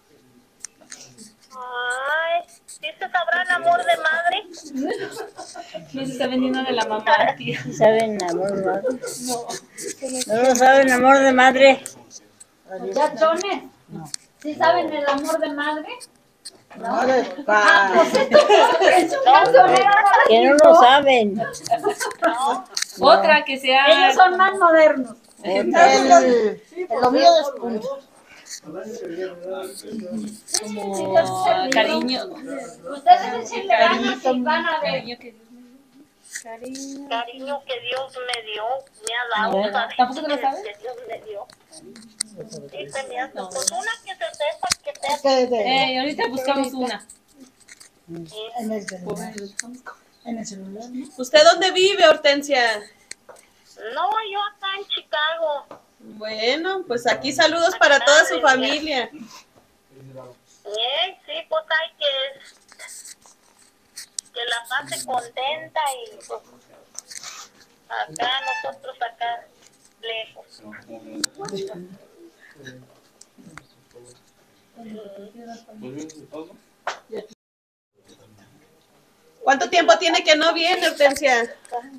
Ay, ¿sí se sabrán amor de madre? No se está vendiendo de la mamá, tía. ¿Saben amor de madre? No. ¿No lo saben amor de madre? Muchachones, ¿sí saben el amor de madre? No de Ah, padre. pues esto es un cancionero, no Que no lo saben. No. Otra que sea. Ellos son más modernos. El, lo mío es punto. Como cariño. Ustedes decirle van a si van a ver. Cariño que Dios me dio. Cariño. Cariño que Dios me dio, me ha dado. ¿sabes? ¿Tampoco te lo sabes? Que Dios me dio. Sí, se me hace. Pues una que se sepa, que sea. Eh, ahorita buscamos una. En el celular. En el celular. ¿Usted dónde vive, Hortensia? No, yo acá en Chicago. Bueno, pues aquí saludos para toda su familia. Eh, sí, pues hay que, que la pase contenta y pues acá nosotros acá lejos. ¿Cuánto tiempo tiene que no viene, Hortensia?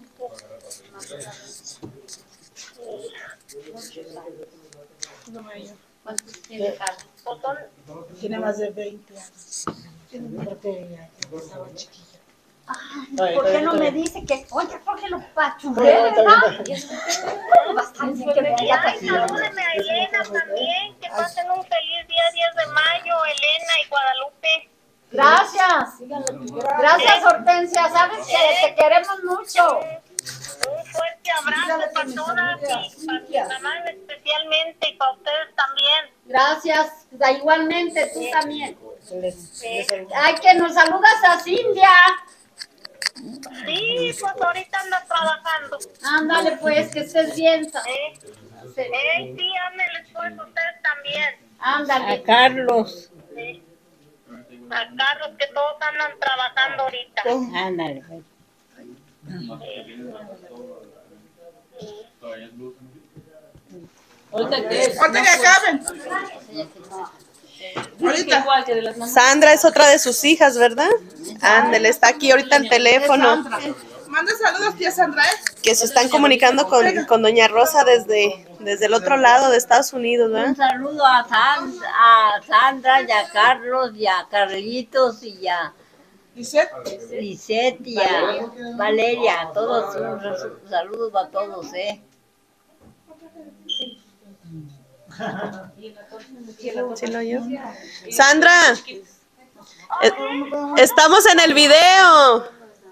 Tiene más de veinte años. Porque ella estaba chiquilla. ¿Por qué no me dice que, oye, ¿por qué lo pachurré, verdad? Bastante que me haya Ay, salúdeme a Elena también, que pasen un feliz día diez de mayo, Elena y Guadalupe. Gracias. Gracias, Hortensia. Sabes que te queremos mucho. Un fuerte abrazo para todas y para mi mamá especialmente y para ustedes también. Gracias. Igualmente, tú también. Sí. Ay, que nos saludas a Cintia. Sí, pues ahorita anda trabajando. Ándale, pues, que estés bien. ¿Eh? Eh, sí, ándale, pues ustedes también. Ándale. A Carlos. Sí. A Carlos, que todos andan trabajando ahorita. Ándale, pues. Ahorita que. Ahorita que acaben. Ahorita igual que de las mamás. Sandra es otra de sus hijas, ¿verdad? Ándale, está aquí ahorita el teléfono. Manda saludos, tía Sandra. Que se están comunicando con, con doña Rosa desde, desde el otro lado de Estados Unidos, Un ¿verdad? saludo a, San- a Sandra y a Carlos y a Carlitos y a Lisette y a Valeria. Todos un saludo a todos, ¿eh? ¿Sí lo oyó? Sandra, eh, estamos en el video.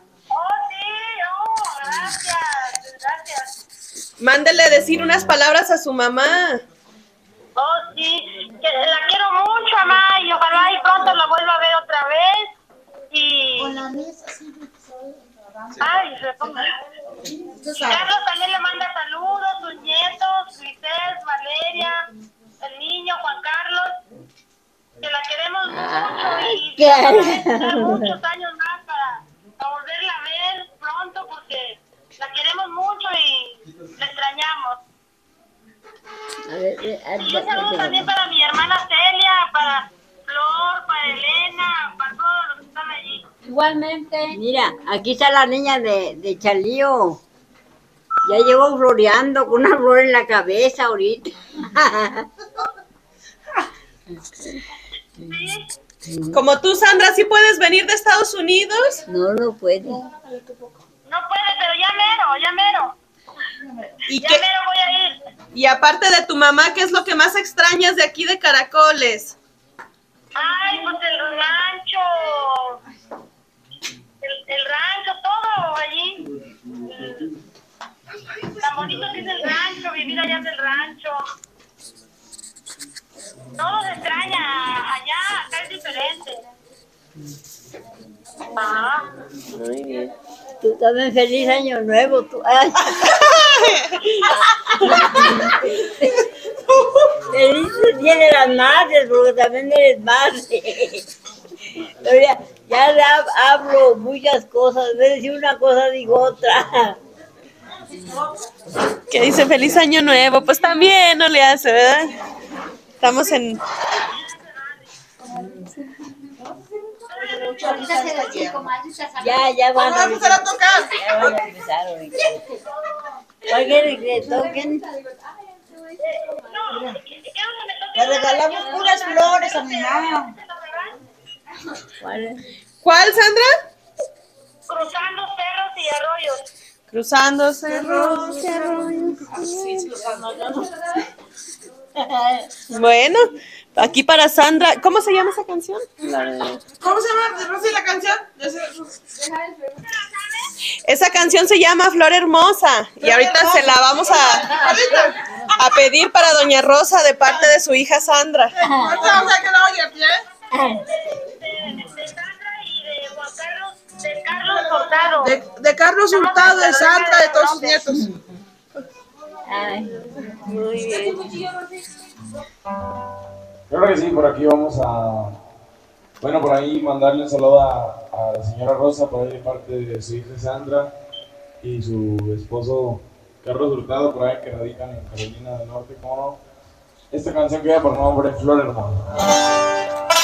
Gracias, gracias. Mándele decir unas palabras a su mamá. Oh, sí, que la quiero mucho, mamá, y ojalá y pronto la vuelva a ver otra vez. Y... Ay, se ponga. Y Carlos también le manda saludos, sus nietos, Lisette, Valeria, el niño Juan Carlos, que la queremos mucho y ¿qué? que muchos años más para, para volverla a ver pronto porque la queremos mucho y la extrañamos. A ver, eh, a ver, Y un saludo también para mi hermana Celia, para Flor, para Elena, para todos los que están allí. Igualmente. Mira, aquí está la niña de, de Chalío. Ya llegó floreando con una flor en la cabeza ahorita. Como tú, Sandra, ¿sí puedes venir de Estados Unidos? No, no puede. No puede, pero ya mero, ya mero. ¿Y ya qué? mero voy a ir. Y aparte de tu mamá, ¿qué es lo que más extrañas de aquí de Caracoles? Ay, pues el rancho. El, el rancho, todo allí. Tan bonito que es el rancho, vivir allá en el rancho. Todo se extraña, allá, acá es diferente. Ajá. Muy bien. Tú también feliz año nuevo. Tú. Ay. Feliz día de las madres, porque también eres madre. Pero ya, ya le hab- hablo muchas cosas, a veces una cosa digo otra. Que dice feliz año nuevo, pues también no le hace, ¿verdad? Estamos en... Ya, ya van a empezar a tocar. Ya van a empezar ahorita. ¿Cuál quiere que toquen? Le regalamos puras flores a mi mamá. ¿Cuál? ¿Cuál, Sandra? Cruzando cerros y arroyos. Cruzando cerros y arroyos. Bueno, aquí para Sandra. ¿Cómo se llama esa canción? La de... ¿Cómo se llama, Rosy, la canción? Esa canción se llama Flor Hermosa. Y ahorita se la vamos a, a pedir para Doña Rosa de parte de su hija Sandra. Ahorita vamos a que la oye, ¿eh? De Carlos Hurtado. De, de Carlos Hurtado, de Sandra, de todos sus nietos. Ay, muy bien. Claro que sí, por aquí vamos a, bueno, por ahí mandarle un saludo a, a la señora Rosa, por ahí de parte de su hija Sandra y su esposo Carlos Hurtado, por ahí que radican en Carolina del Norte, ¿cómo no? Esta canción queda por nombre Flor Hermosa.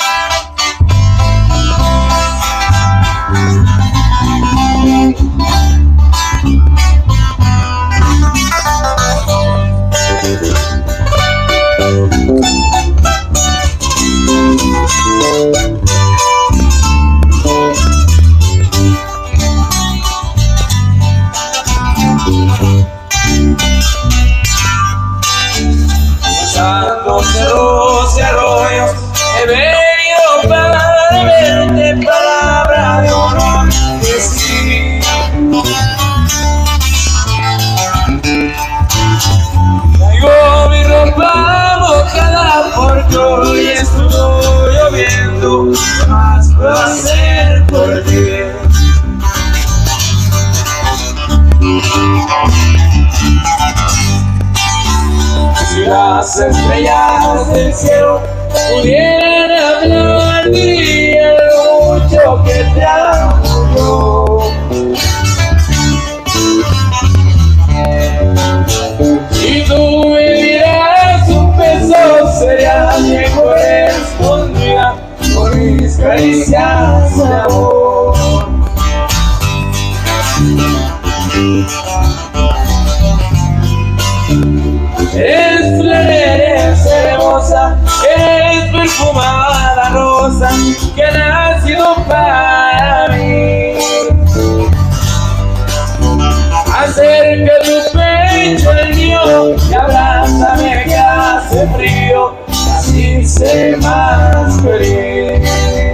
Cruzando cerros y arroyos, he venido para verte, palabra de honor que sí. Traigo mi ropa mojada porque hoy estuvo lloviendo, ¿qué más puedo hacer por ti? Si las estrellas del cielo pudieran hablar, diría lo mucho que te amo yo. Si tú me dieras un beso, sería mi correspondida por mis caricias de amor. Eres flor, eres hermosa, eres perfumada rosa que ha nacido para mí. Acerca tu pecho al mío y abrázame que hace frío, así sé más feliz.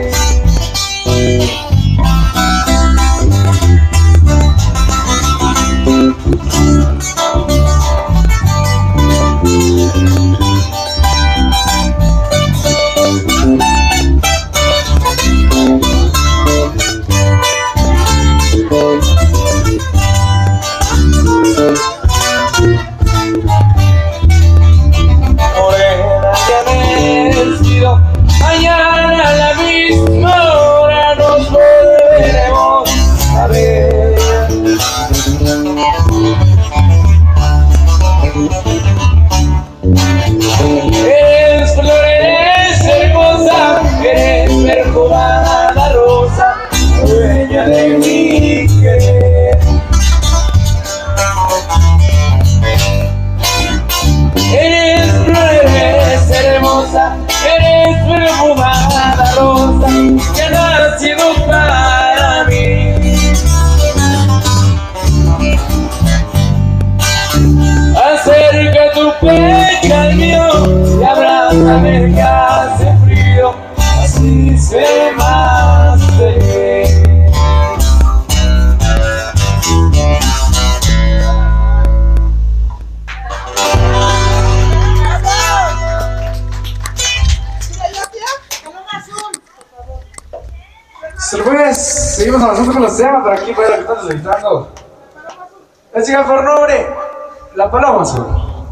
Morena ya me he vestido, mañana a la misma hora nos volveremos a ver. Eres flor, eres hermosa, eres perfumada rosa, dueña de mi querer. Eres flor, eres hermosa, eres perfumada rosa que ha nacido para mí. Acerca tu pecho al mío y abrázame que hace frío, así sé más feliz. Pues, seguimos avanzando con los temas por aquí para lo que están solicitando. La chica por nombre, la paloma azul.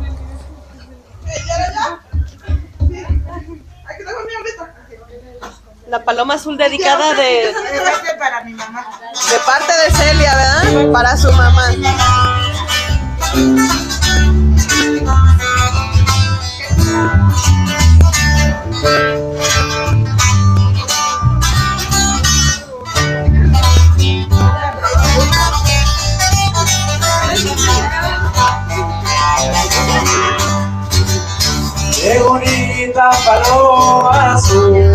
La paloma azul dedicada de, Para mi mamá. de parte de Celia, ¿verdad? Para su mamá. Qué bonita paloma azul,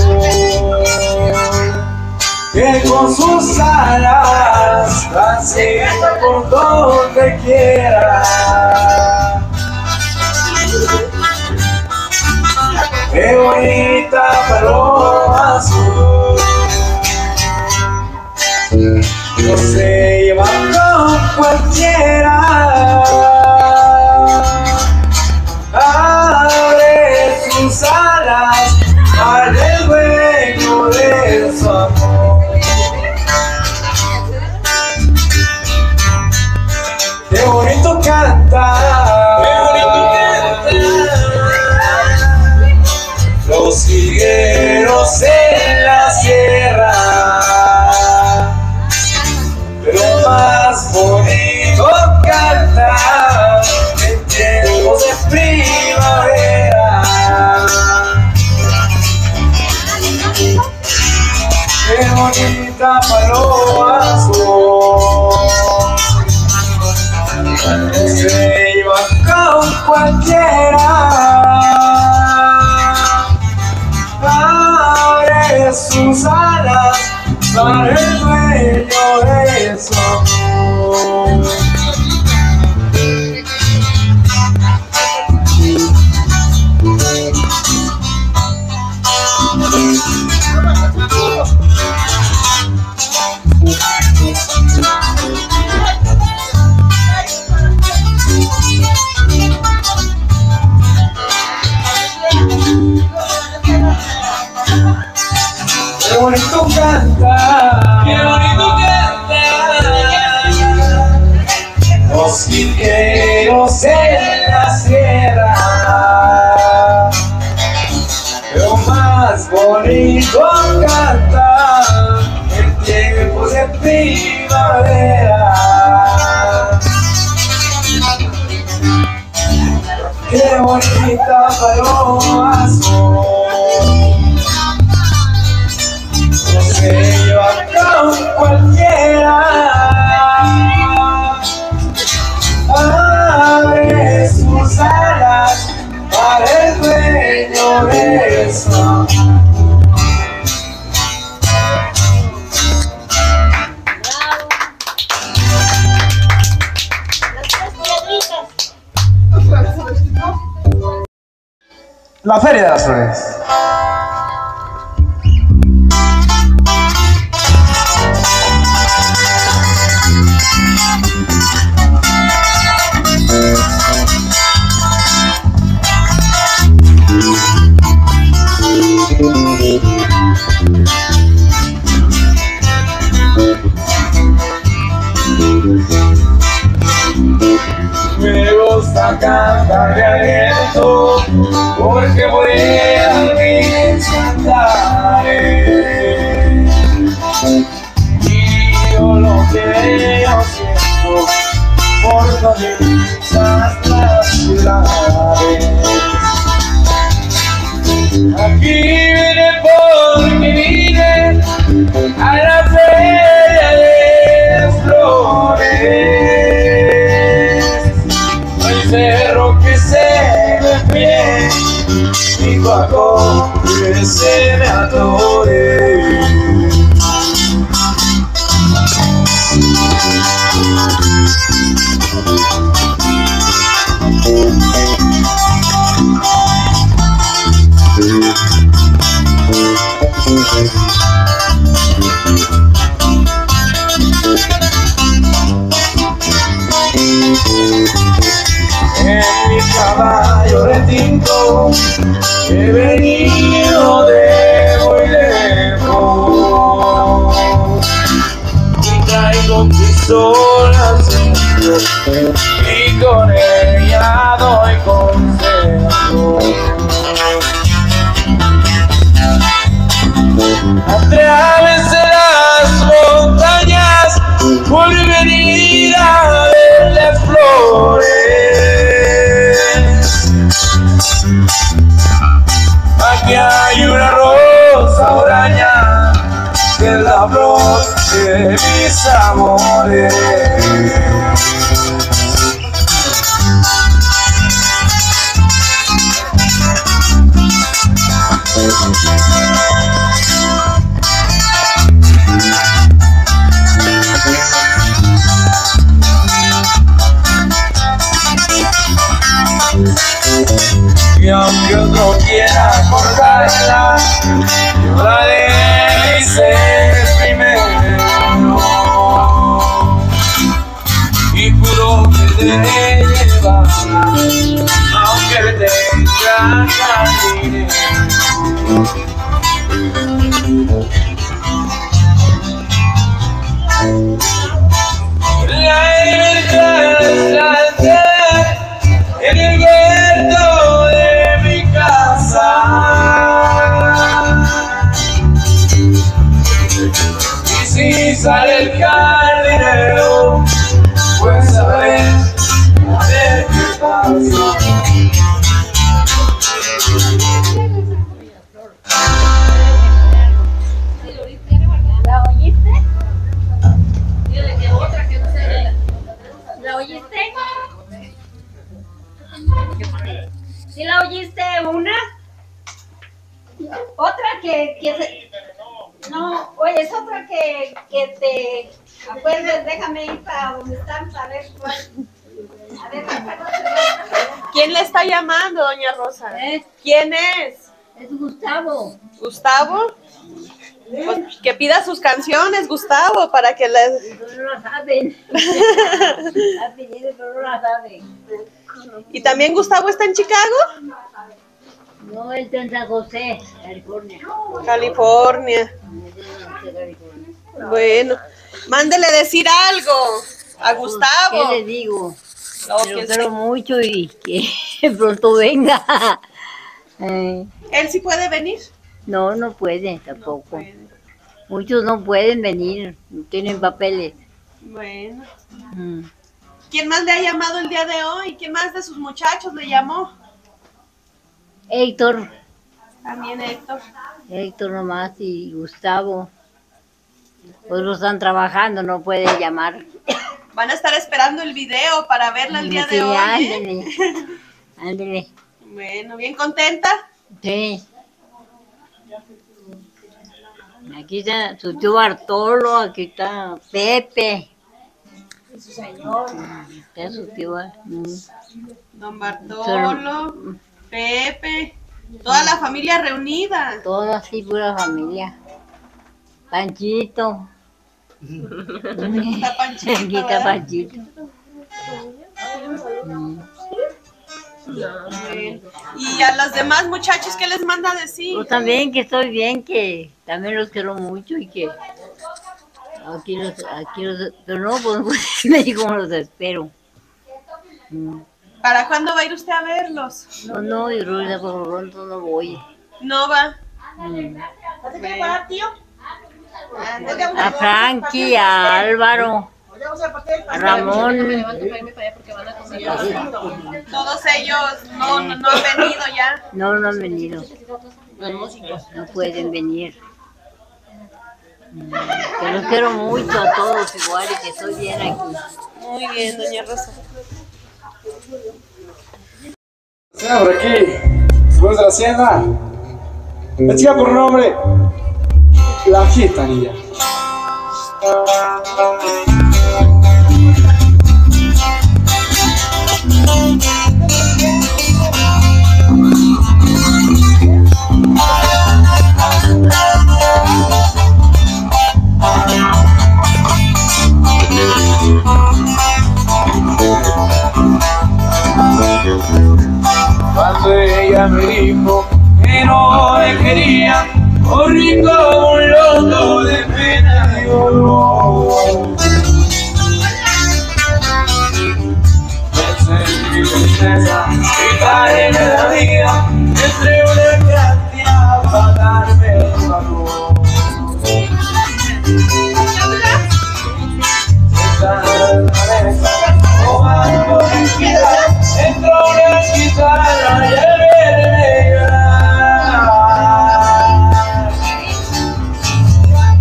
que con sus alas transita por donde quiera. Qué bonita paloma azul, no se lleva con cualquiera. Abre sus alas al dueño de su amor. Qué bonito canta, qué bonito canta los jilgueros en la sierra, pero más bonito canta en tiempos de primavera. Qué bonita paloma azul, se lleva con cualquiera. Abre sus alas para el dueño de su amor. Qué bonito canta, qué bonito canta los jilgueros en la sierra, pero más bonito canta en tiempos de primavera. Qué bonita paloma azul, se lleva con cualquiera. Abre sus alas para el dueño de su amor. La Feria de las Flores. Me gusta cantar de aliento, porque voy a mis cantares, y yo lo que yo siento por toditas las ciudades. Aquí vine porque vine a la Feria de las Flores. El cerro que se me pie, mi cuaco que se me atore. En mi caballo de tinto he venido de muy lejos y traigo un pistola sencillo y con ella doy consejos. Atravesé las montañas por venir a ver las flores. Y aunque otro quiera cortarla, yo la de ser primero. Y juro que te llevar, aunque tenga dinero. La libertad está en el huerto de mi casa. Y si sale el jardinero, pues a ver, a ver qué pasa. ¿La oíste? Dile que otra que no se... ¿La oíste? ¿Sí la oíste una? Otra que, que se... No, oye, es otra que, que te acuerdes, déjame ir para donde están a ver cuál. A ver, ¿quién le está llamando, doña Rosa? ¿Eh? ¿Quién es? Es Gustavo. ¿Gustavo? Pues que pida sus canciones, Gustavo, para que las... No lo saben. La pidieron, pero no la saben. ¿Y también Gustavo está en Chicago? No, él está en San José, California. California. Bueno, mándele decir algo a Gustavo. ¿Qué le digo? No, que lo quiero mucho y que pronto venga. Eh, ¿Él sí puede venir? no, no puede tampoco. Muchos no pueden venir, no tienen papeles. Bueno. Mm. ¿Quién más le ha llamado el día de hoy? ¿Quién más de sus muchachos le llamó? Héctor. También Héctor. Héctor nomás y Gustavo. Otros están trabajando, no pueden llamar. Van a estar esperando el video para verla el día Sí, de hoy. ándele, ¿eh? ándele. Bueno, ¿bien contenta? Sí. Aquí está su tío Bartolo, aquí está Pepe. Su señor. Está su tío. Mm. Don Bartolo, Pepe, toda la familia reunida. Toda así, pura familia. Panchito. Está Panchito, Aquí está ¿verdad? Panchito. Mm. Bien. Y a los demás muchachos, ¿qué les manda a decir? Yo también que estoy bien, que también los quiero mucho y que aquí los, aquí los, pero no, pues me digo cómo los espero. Mm. ¿Para cuándo va a ir usted a verlos? No, no, y Rosa por lo pronto no voy. No va. Mm. Bueno. A Frankie, a Álvaro, a Ramón. Todos ellos no, no, no han venido ya. No, no han venido. No pueden venir. Mm. Que los quiero mucho a todos igual y que estoy bien aquí. Muy bien, doña Rosa. Hacienda por aquí, después de la hacienda. La chica por nombre, la gitanilla. Cuando ella me dijo que no me quería, corrí como un loco de pena y dolor. Pensé en mi tristeza y caí en la vida, entre una gracia para darme el valor. Sentada en la mesa, tomando tranquila, entró una guitarra y el verme llorar.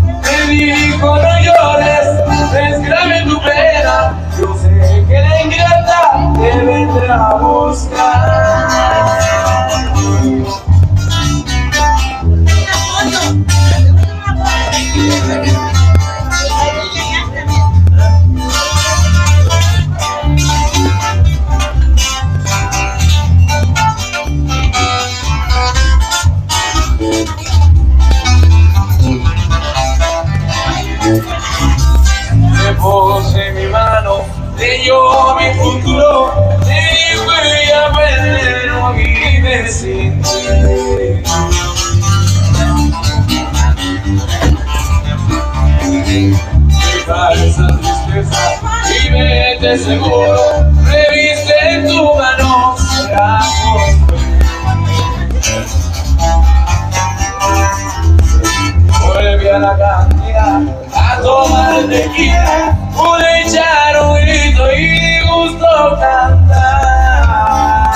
de seguro, reviste tu mano, será vuelve a la cantina a tomar tequila, pude echar un grito y gusto cantar.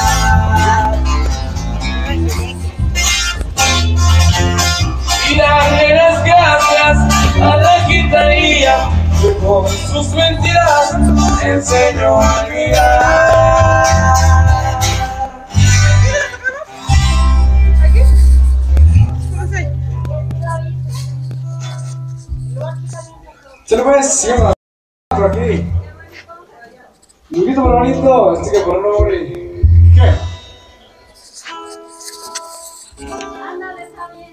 Y darle las gracias a la gitanilla que con sus mentiras me enseñó a olvidar. Se lo puedes decir por aquí. Luguito por bonito, este que por un hombre. ¿Qué? Ándale, está bien.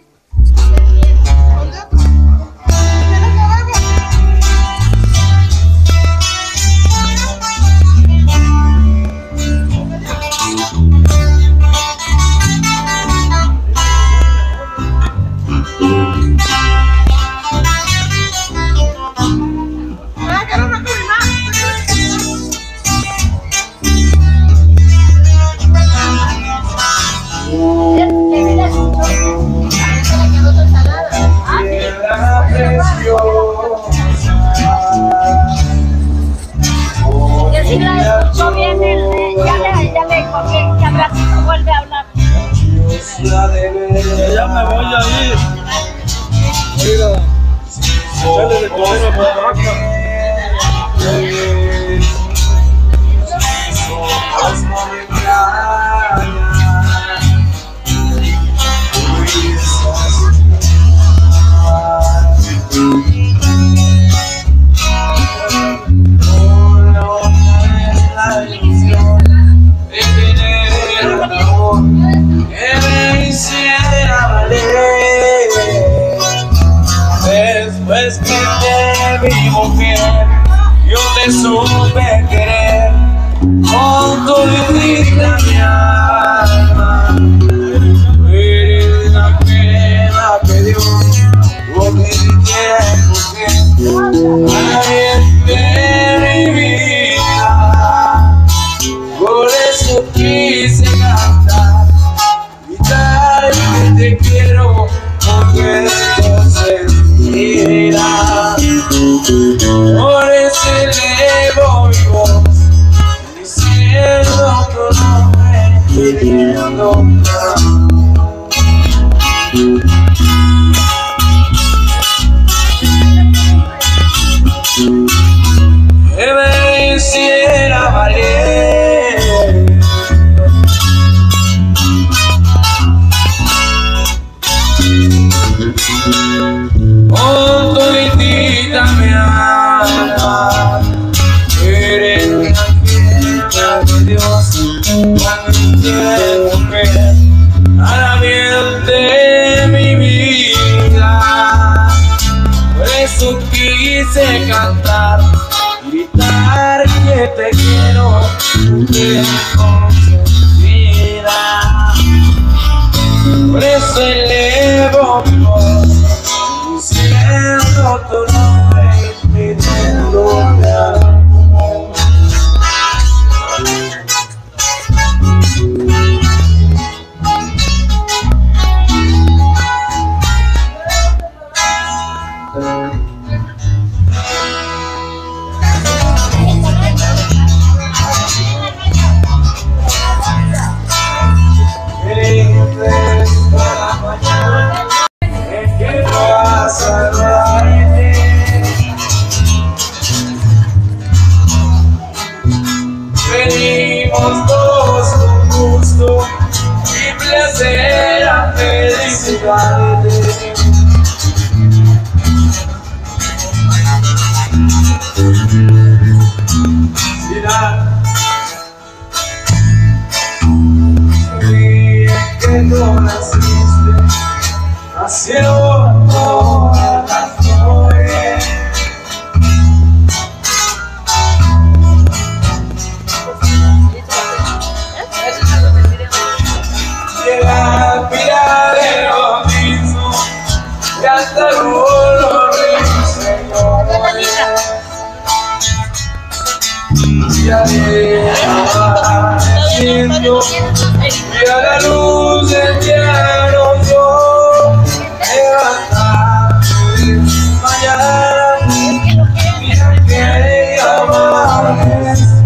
Y así la escuchó bien, el, ya le, ya le colgué, que al ratito vuelve a hablar. Ya me voy a ir. Mira, sale de comer a Barraca. Después que te vi mujer, yo te supe querer con toditita mi alma. Eres la pena que Dios por mi tiempo de mi vida. Por eso quise cantar, gritar que te quiero porque mira, por eso elevo mi voz, diciendo tu nombre, pidiendo amor. Que me hiciera valer. Con toditita mi alma, eres la fiesta de Dios, cuando te mujer, a la miel de mi vida. Por eso quise cantar, gritar que te quiero, que consentida. Por eso elevo mi voz, diciendo tu nombre y pidiendo amor. Venimos todos con gusto y placer a felicitarte. Mira, día que tú naciste, nació toda la flores. La pila de bautizo y hasta el oro del Señor. ya amaneciendo, y a la luz del día nos dio levantarme mañana, mira que amaneció.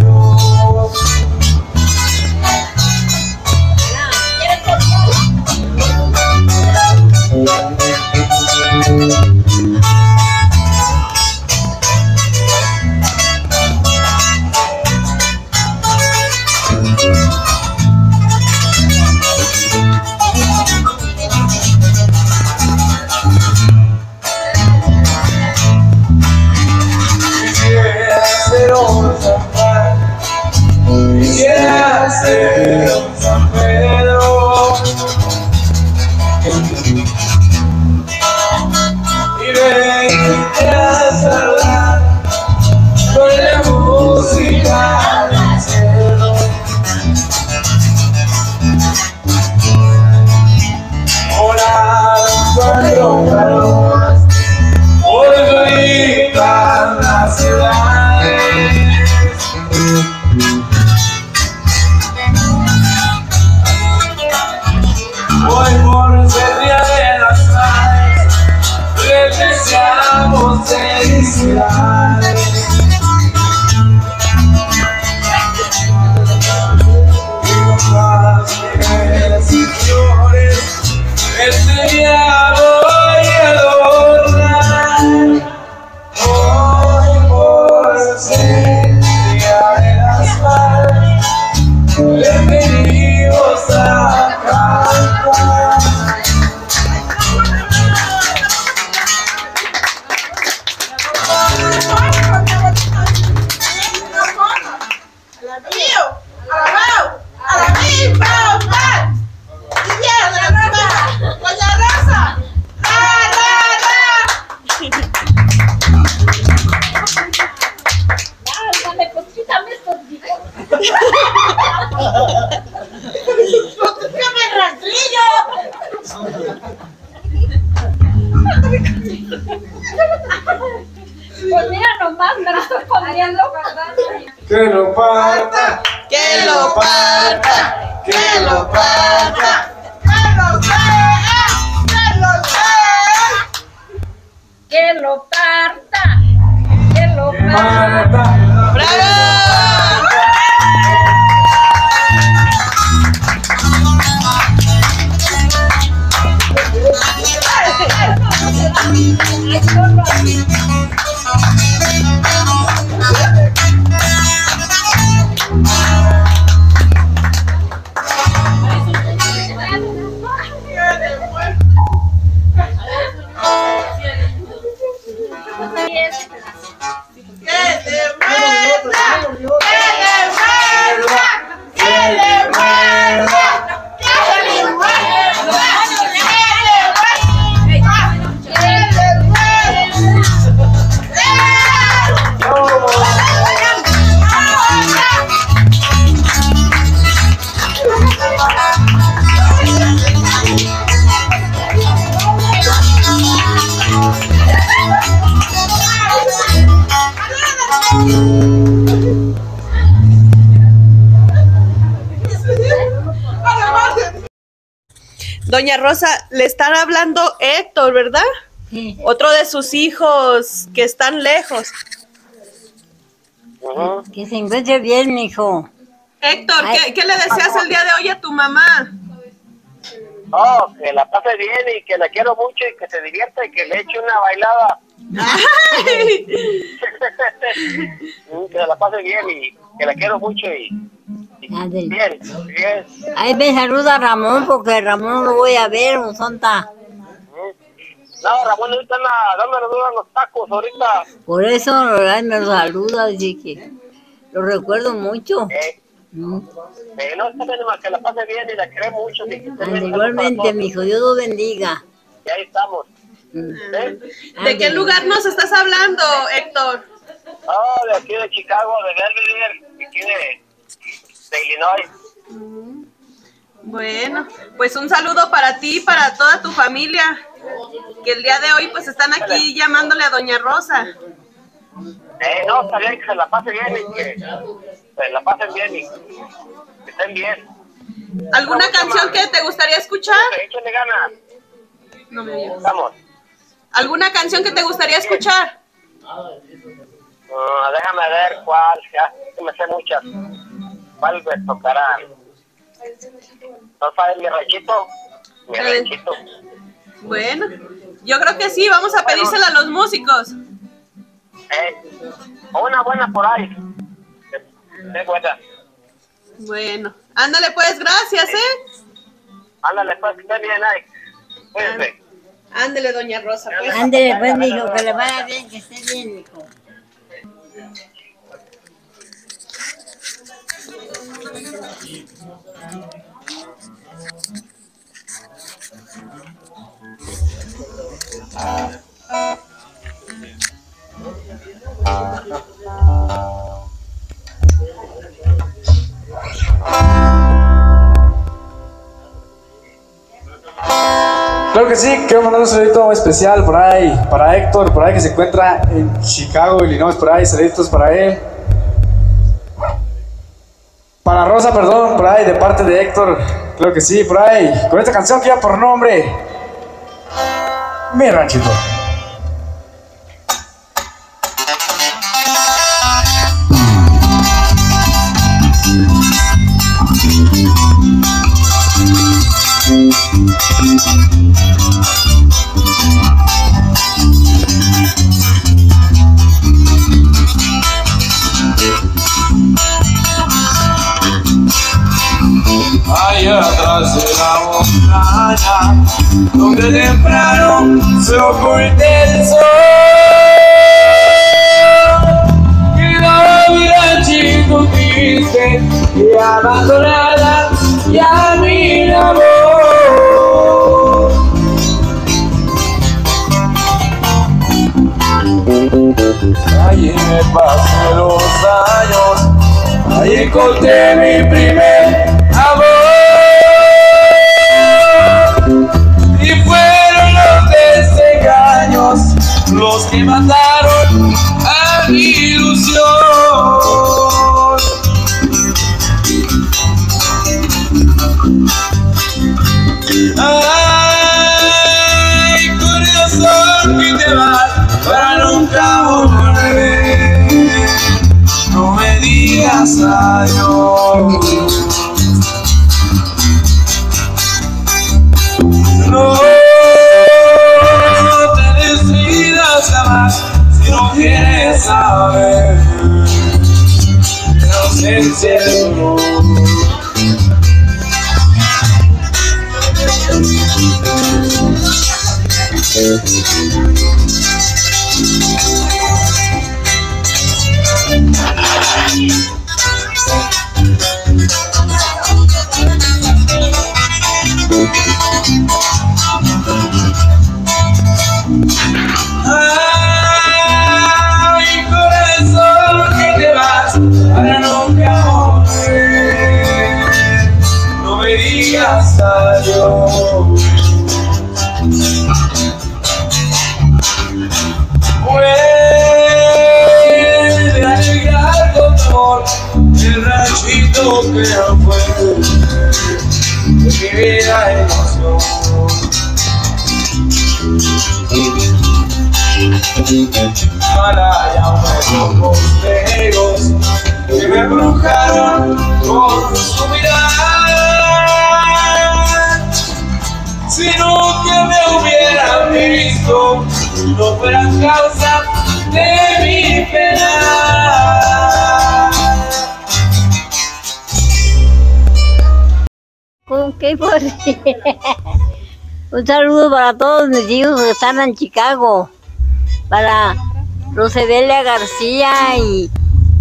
Quisiera ser un San Pedro y venirte a saludar con la música del cielo. Volaron cuatro palomas por toditas las ciudades. Hoy por ser día de las madres, les deseamos felicidades. Y más mujeres y flores, este día voy a adornar. Hoy por ser día de las madres, les venimos a cantar. Pues mira nomás, me lo estoy poniendo, ¿verdad? Que lo parta, que lo parta, que lo parta, Que lo parta, que lo parta. Doña Rosa, le están hablando Héctor, ¿verdad? Sí. Otro de sus hijos que están lejos. Que se encuentre bien, mijo. Héctor, ¿qué, ¿qué le deseas el día de hoy a tu mamá? Oh, que la pase bien y que la quiero mucho y que se divierta y que le eche una bailada. Que la pase bien y que la quiero mucho y, y bien, bien. Ahí me saluda Ramón, porque Ramón lo voy a ver, un santa. No, Ramón ahorita anda dándole duro a los tacos ahorita. Por eso ahí me lo saluda, así que lo recuerdo mucho. Eh, mm. eh, no, está bien, que la pase bien y la quiero mucho. Y que Ay, igualmente, mi hijo, Dios lo bendiga. Y ahí estamos. Mm. ¿Eh? ¿De qué lugar nos estás hablando, Héctor? Oh, de aquí de Chicago, de Belvidere, de aquí de, de Illinois. Mm. Bueno, pues un saludo para ti y para toda tu familia, que el día de hoy pues están aquí llamándole a Doña Rosa. Eh, no, está bien, que se la pase bien y que se la pasen bien y que estén bien. ¿Alguna canción que te gustaría escuchar? Échale ganas. No me oyes. Vamos. ¿Alguna canción que te gustaría escuchar? Uh, déjame ver cuál, ya que me sé muchas. ¿Cuál me tocará? ¿No sabes mi ranchito? Mi ranchito. Bueno, yo creo que sí, vamos a pedírsela a los músicos. Eh, una buena por ahí. De cuenta. Bueno, ándale pues, gracias, ¿eh? Ándale pues, que esté bien ahí. Cuídense. Ándale, doña Rosa, pues. Ándale pues, mijo, que le vaya bien, que esté bien, mijo. Claro que sí, quiero mandar un saludito especial por ahí, para Héctor, por ahí que se encuentra en Chicago, Illinois, por ahí, saluditos para él. Para Rosa, perdón, por ahí, de parte de Héctor, claro que sí, por ahí, con esta canción que lleva por nombre Mi Ranchito. Allá atrás de la montaña, donde temprano se oculta el sol, quedaba mi ranchito triste y abandonada, ya mi amor. Allí me pasé los años, ahí encontré mi primer amor, y fueron los desengaños los que mataron a mi ilusión. Ay, corazón, que te vas para nunca volver, no me digas adiós. No te decidas jamás si no quieres saber que no sé si es dolor. Ay, corazón, que te vas para nunca volver, no me digas adiós. Vuelve a llegar con tu amor el ranchito que no fue de mi vida emoción. Malaya me los negros que me embrujaron con su mirada. Si nunca me hubieran visto, no fuera causa de mi pena. ¿Con qué por Un saludo para todos mis hijos que están en Chicago, para Rosedelia García y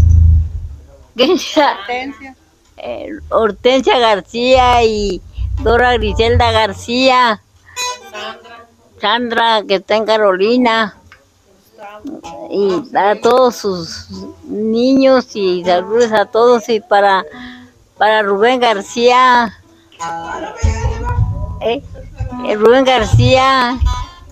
Hortensia. Eh, Hortensia García y Dora Griselda García, Sandra. Sandra que está en Carolina, y para todos sus niños y saludos a todos, y para, para Rubén García, eh, Rubén García,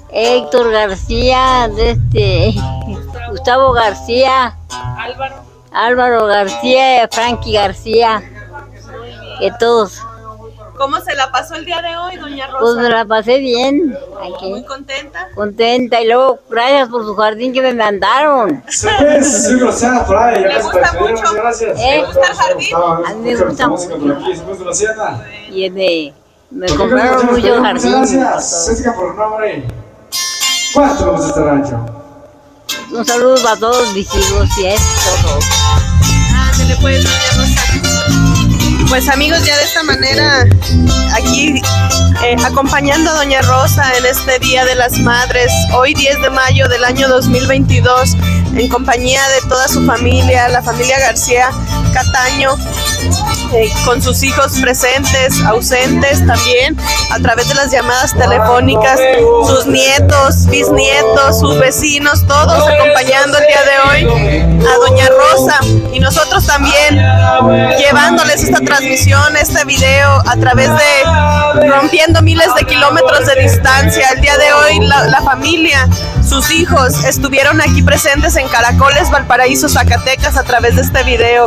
Héctor García, de este, Gustavo García, Álvaro. Álvaro García y a Frankie García. Que todos. ¿Cómo se la pasó el día de hoy, doña Rosa? Pues me la pasé bien. Aquí. Muy contenta. Contenta. Y luego, gracias por su jardín que me mandaron. Sí, sí, gracias por ahí. ¿Le gusta mucho? Gracias. ¿Eh? ¿Le gusta el jardín? A mí me gusta mucho. Y me, me compraron muchos jardines. Gracias. Césica por el nombre. ¿Cuánto le gusta este rancho? Un saludo para todos mis hijos y es todo. Ándale pues, doña Rosa. Pues amigos, ya de esta manera, aquí eh, acompañando a doña Rosa en este Día de las Madres, hoy diez de mayo del año dos mil veintidós, en compañía de toda su familia, la familia García Cataño, eh, con sus hijos presentes, ausentes también, a través de las llamadas telefónicas, sus nietos, bisnietos, sus vecinos, todos acompañando el día de hoy a doña Rosa, y nosotros también llevándoles esta transmisión, este video a través de rompiendo miles de kilómetros de distancia. El día de hoy la, la familia, sus hijos estuvieron aquí presentes en Caracoles, Valparaíso, Zacatecas, a través de este video.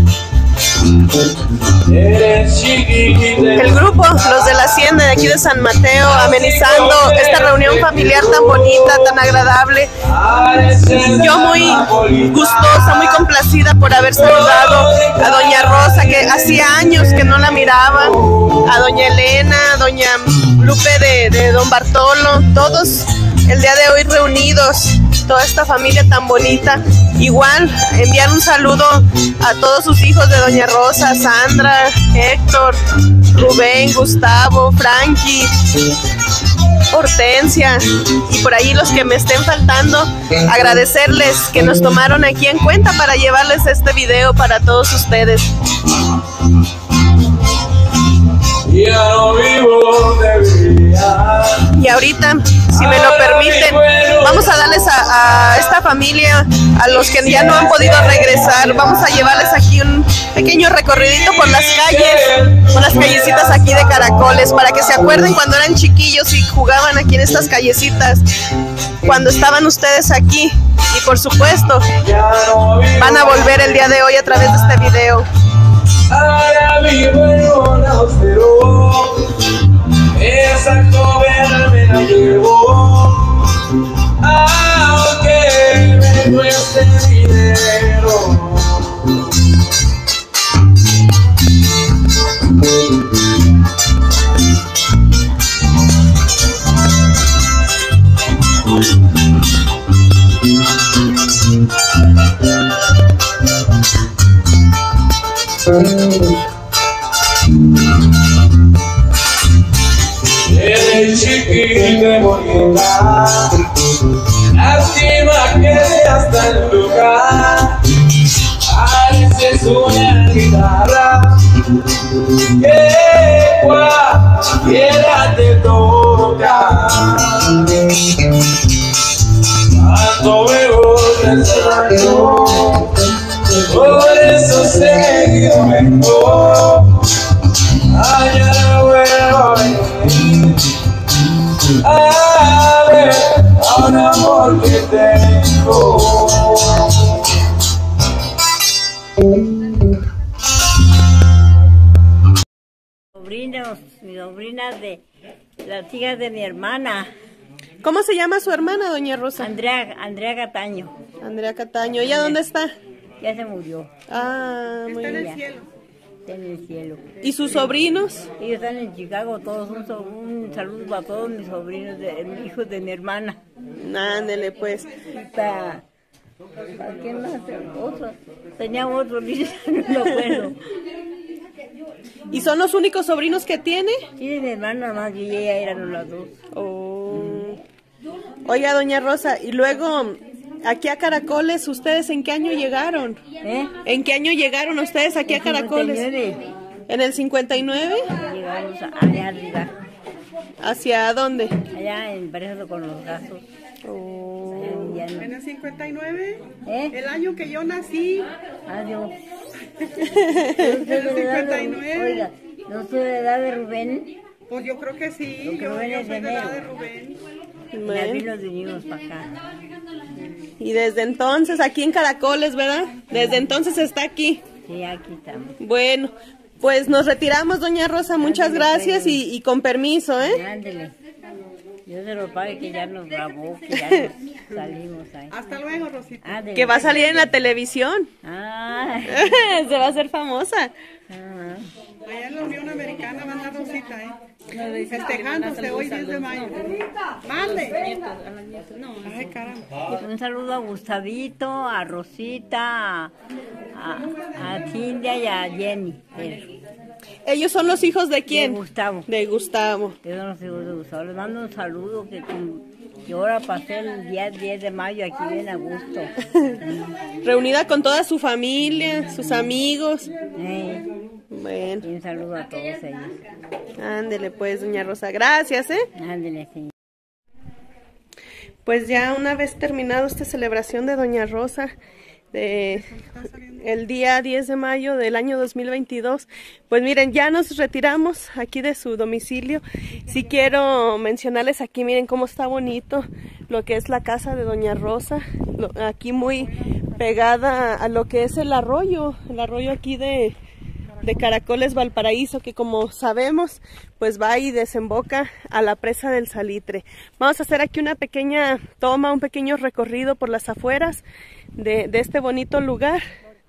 El grupo, los de la hacienda de aquí de San Mateo, amenizando esta reunión familiar tan bonita, tan agradable. Yo muy gustosa, muy complacida por haber saludado a doña Rosa, que hacía años que no la miraba, a doña Elena, a doña Lupe de, de don Bartolo, todos el día de hoy reunidos, toda esta familia tan bonita. Igual enviar un saludo a todos sus hijos de doña Rosa, Sandra, Héctor, Rubén, Gustavo, Frankie, Hortensia, y por ahí los que me estén faltando, agradecerles que nos tomaron aquí en cuenta para llevarles este video para todos ustedes. Ya no vivo de vida. Y ahorita, si me lo permiten, vamos a darles a, a esta familia, a los que ya no han podido regresar, vamos a llevarles aquí un pequeño recorridito por las calles, por las callecitas aquí de Caracoles, para que se acuerden cuando eran chiquillos y jugaban aquí en estas callecitas, cuando estaban ustedes aquí. Y por supuesto, van a volver el día de hoy a través de este video. Ahora vivo en un austero, esa joven me la llevó, aunque me cueste dinero. Eres chiquita y bonita, lástima que hasta el lugar pareces una guitarra que cualquiera te toca. Tanto me gusta ese rancho, por eso seguido vengo. Allá no vuelvo a venir a ver a un amor que tengo. Sobrinos, mis sobrinas de las hijas de mi hermana. ¿Cómo se llama su hermana, doña Rosa? Andrea, Andrea Cataño. Andrea Cataño. ¿Ella dónde está? Ya se murió. Ah, muy Está en bien. el cielo. Está en el cielo. ¿Y sus sobrinos? Ellos están en Chicago, todos. Un, so- un saludo a todos mis sobrinos, de, hijos de mi hermana. Ándele, pues. Para, ¿para quién más? Otro. Tenía otro, dice, no me acuerdo. ¿Y son los únicos sobrinos que tiene? Sí, de mi hermana más y ella eran las dos. Oh. Oiga, doña Rosa, y luego, aquí a Caracoles, ¿ustedes en qué año llegaron? ¿Eh? ¿En qué año llegaron ustedes aquí a Caracoles? cincuenta y nueve. ¿En el cincuenta y nueve? Llegamos a- allá arriba. ¿Hacia dónde? Allá en Parejo con los Gatos. Oh. Allá en Villano. ¿En el cincuenta y nueve? ¿Eh? El año que yo nací. Adiós. En el cincuenta y nueve. Oiga, ¿no soy de edad de Rubén? Pues yo creo que sí. Porque Yo, Rubén yo es soy de de la enero. de Rubén. Y así nos vinimos para acá. Y desde entonces aquí en Caracoles, ¿verdad? Desde entonces está aquí. Sí, aquí estamos. Bueno, pues nos retiramos, doña Rosa, muchas Ándele, gracias pues. y, y con permiso, ¿eh? Ándele. Dios se lo pague, que ya nos grabó, que ya nos salimos ahí. Hasta luego, Rosita. Ándele. Que va a salir en la televisión. Ah. Se va a hacer famosa. Ah. Allá en la Unión Americana van a Rosita, ¿eh? Festejándose hoy diez de mayo. ¡Mande! Ay, caramba. Un saludo a Gustavito, a Rosita, a, a, a Cindia y a Jenny. Eh. ¿Ellos son los hijos de quién? De Gustavo. De Gustavo. Ellos son los hijos de Gustavo. Les mando un saludo que, que ahora pasé el día diez de mayo aquí bien a gusto. Reunida con toda su familia, sus amigos. Eh. Bueno. Y un saludo a todos ellos. Ándele pues, doña Rosa. Gracias, ¿eh? Ándele, sí. Pues ya una vez terminado esta celebración de doña Rosa, de el día diez de mayo del año dos mil veintidós, pues miren, ya nos retiramos aquí de su domicilio. Sí quiero mencionarles aquí, miren cómo está bonito lo que es la casa de doña Rosa, lo, aquí muy pegada a lo que es el arroyo, el arroyo aquí de, de Caracoles, Valparaíso, que como sabemos, pues va y desemboca a la presa del Salitre. Vamos a hacer aquí una pequeña toma, un pequeño recorrido por las afueras de, de este bonito lugar.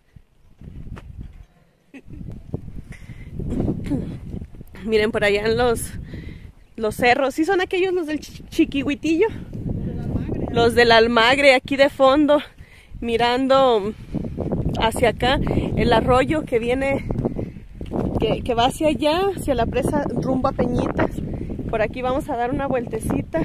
Miren por allá en los, los cerros, ¿sí son aquellos los del Chiquihuitillo? Los del Almagre, aquí de fondo, mirando hacia acá, el arroyo que viene, que, que va hacia allá, hacia la presa rumbo a Peñitas. Por aquí vamos a dar una vueltecita.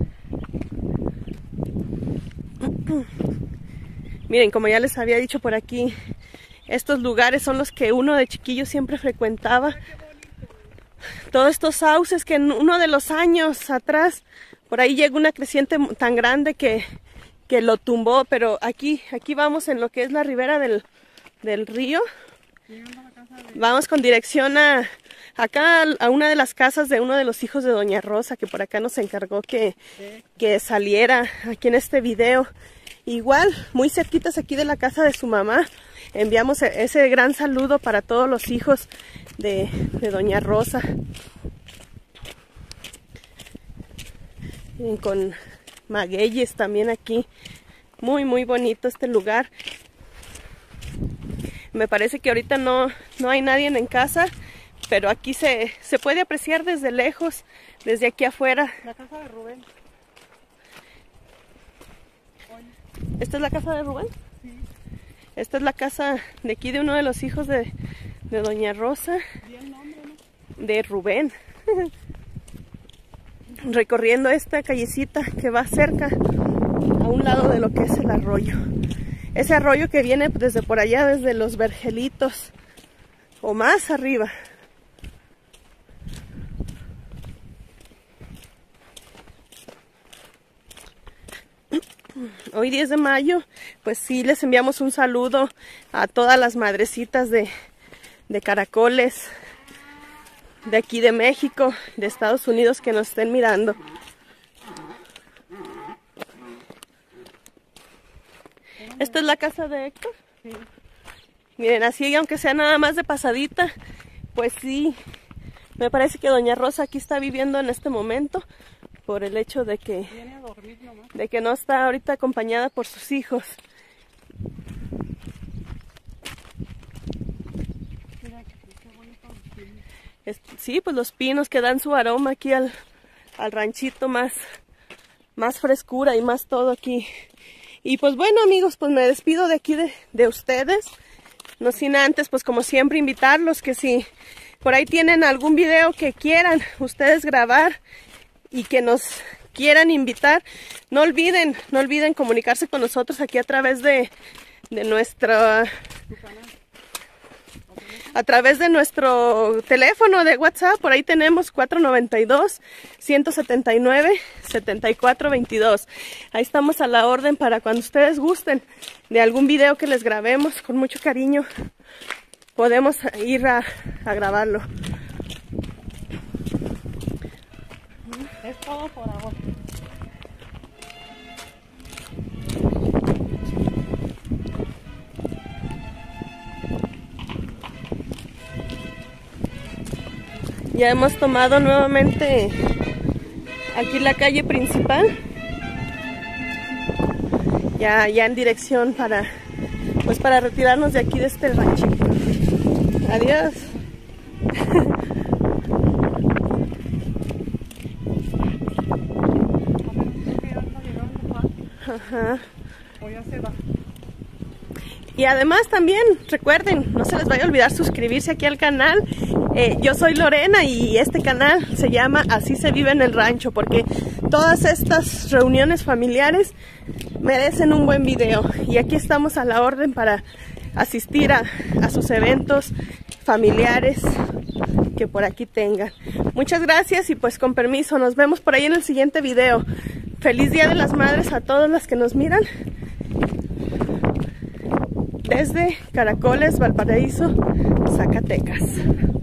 Miren, como ya les había dicho por aquí, estos lugares son los que uno de chiquillo siempre frecuentaba. Todos estos sauces que en uno de los años atrás, por ahí llegó una creciente tan grande que, que lo tumbó, pero aquí, aquí vamos en lo que es la ribera del, del río. Vamos con dirección a acá a una de las casas de uno de los hijos de doña Rosa, que por acá nos encargó que, que saliera aquí en este video. Igual, muy cerquitas aquí de la casa de su mamá, enviamos ese gran saludo para todos los hijos de, de doña Rosa. Y con magueyes también aquí. Muy, muy bonito este lugar. Me parece que ahorita no, no hay nadie en casa, pero aquí se, se puede apreciar desde lejos, desde aquí afuera. La casa de Rubén. ¿Esta es la casa de Rubén? Sí. Esta es la casa de aquí de uno de los hijos de, de doña Rosa. Bien nombre, ¿no? De Rubén. Recorriendo esta callecita que va cerca, a un lado de lo que es el arroyo. Ese arroyo que viene desde por allá, desde los Vergelitos, o más arriba. Hoy diez de mayo, pues sí les enviamos un saludo a todas las madrecitas de, de Caracoles, de aquí de México, de Estados Unidos, que nos estén mirando. ¿Esta es la casa de Héctor? Sí. Miren, así aunque sea nada más de pasadita, pues sí, me parece que doña Rosa aquí está viviendo en este momento, por el hecho de que, Viene a dormir nomás. de que no está ahorita acompañada por sus hijos. Mira, qué bonito los pinos. Es, sí, pues los pinos que dan su aroma aquí al, al ranchito, más, más frescura y más todo aquí. Y pues bueno, amigos, pues me despido de aquí de, de ustedes. No sin antes, pues como siempre, invitarlos que si por ahí tienen algún video que quieran ustedes grabar y que nos quieran invitar, no olviden, no olviden comunicarse con nosotros aquí a través de, de nuestra... a través de nuestro teléfono de WhatsApp. Por ahí tenemos cuatro nueve dos, uno siete nueve, siete cuatro dos dos. Ahí estamos a la orden para cuando ustedes gusten de algún video que les grabemos. Con mucho cariño podemos ir a, a grabarlo. Es todo por ahora. Ya hemos tomado nuevamente aquí la calle principal. Ya, ya en dirección para, pues para retirarnos de aquí de este ranchito. Adiós. Ajá. Y además también recuerden, no se les vaya a olvidar suscribirse aquí al canal. Eh, yo soy Lorena y este canal se llama Así se vive en el rancho, porque todas estas reuniones familiares merecen un buen video. Y aquí estamos a la orden para asistir a, a sus eventos familiares que por aquí tengan. Muchas gracias y pues con permiso, nos vemos por ahí en el siguiente video. Feliz Día de las Madres a todas las que nos miran desde Caracoles, Valparaíso, Zacatecas.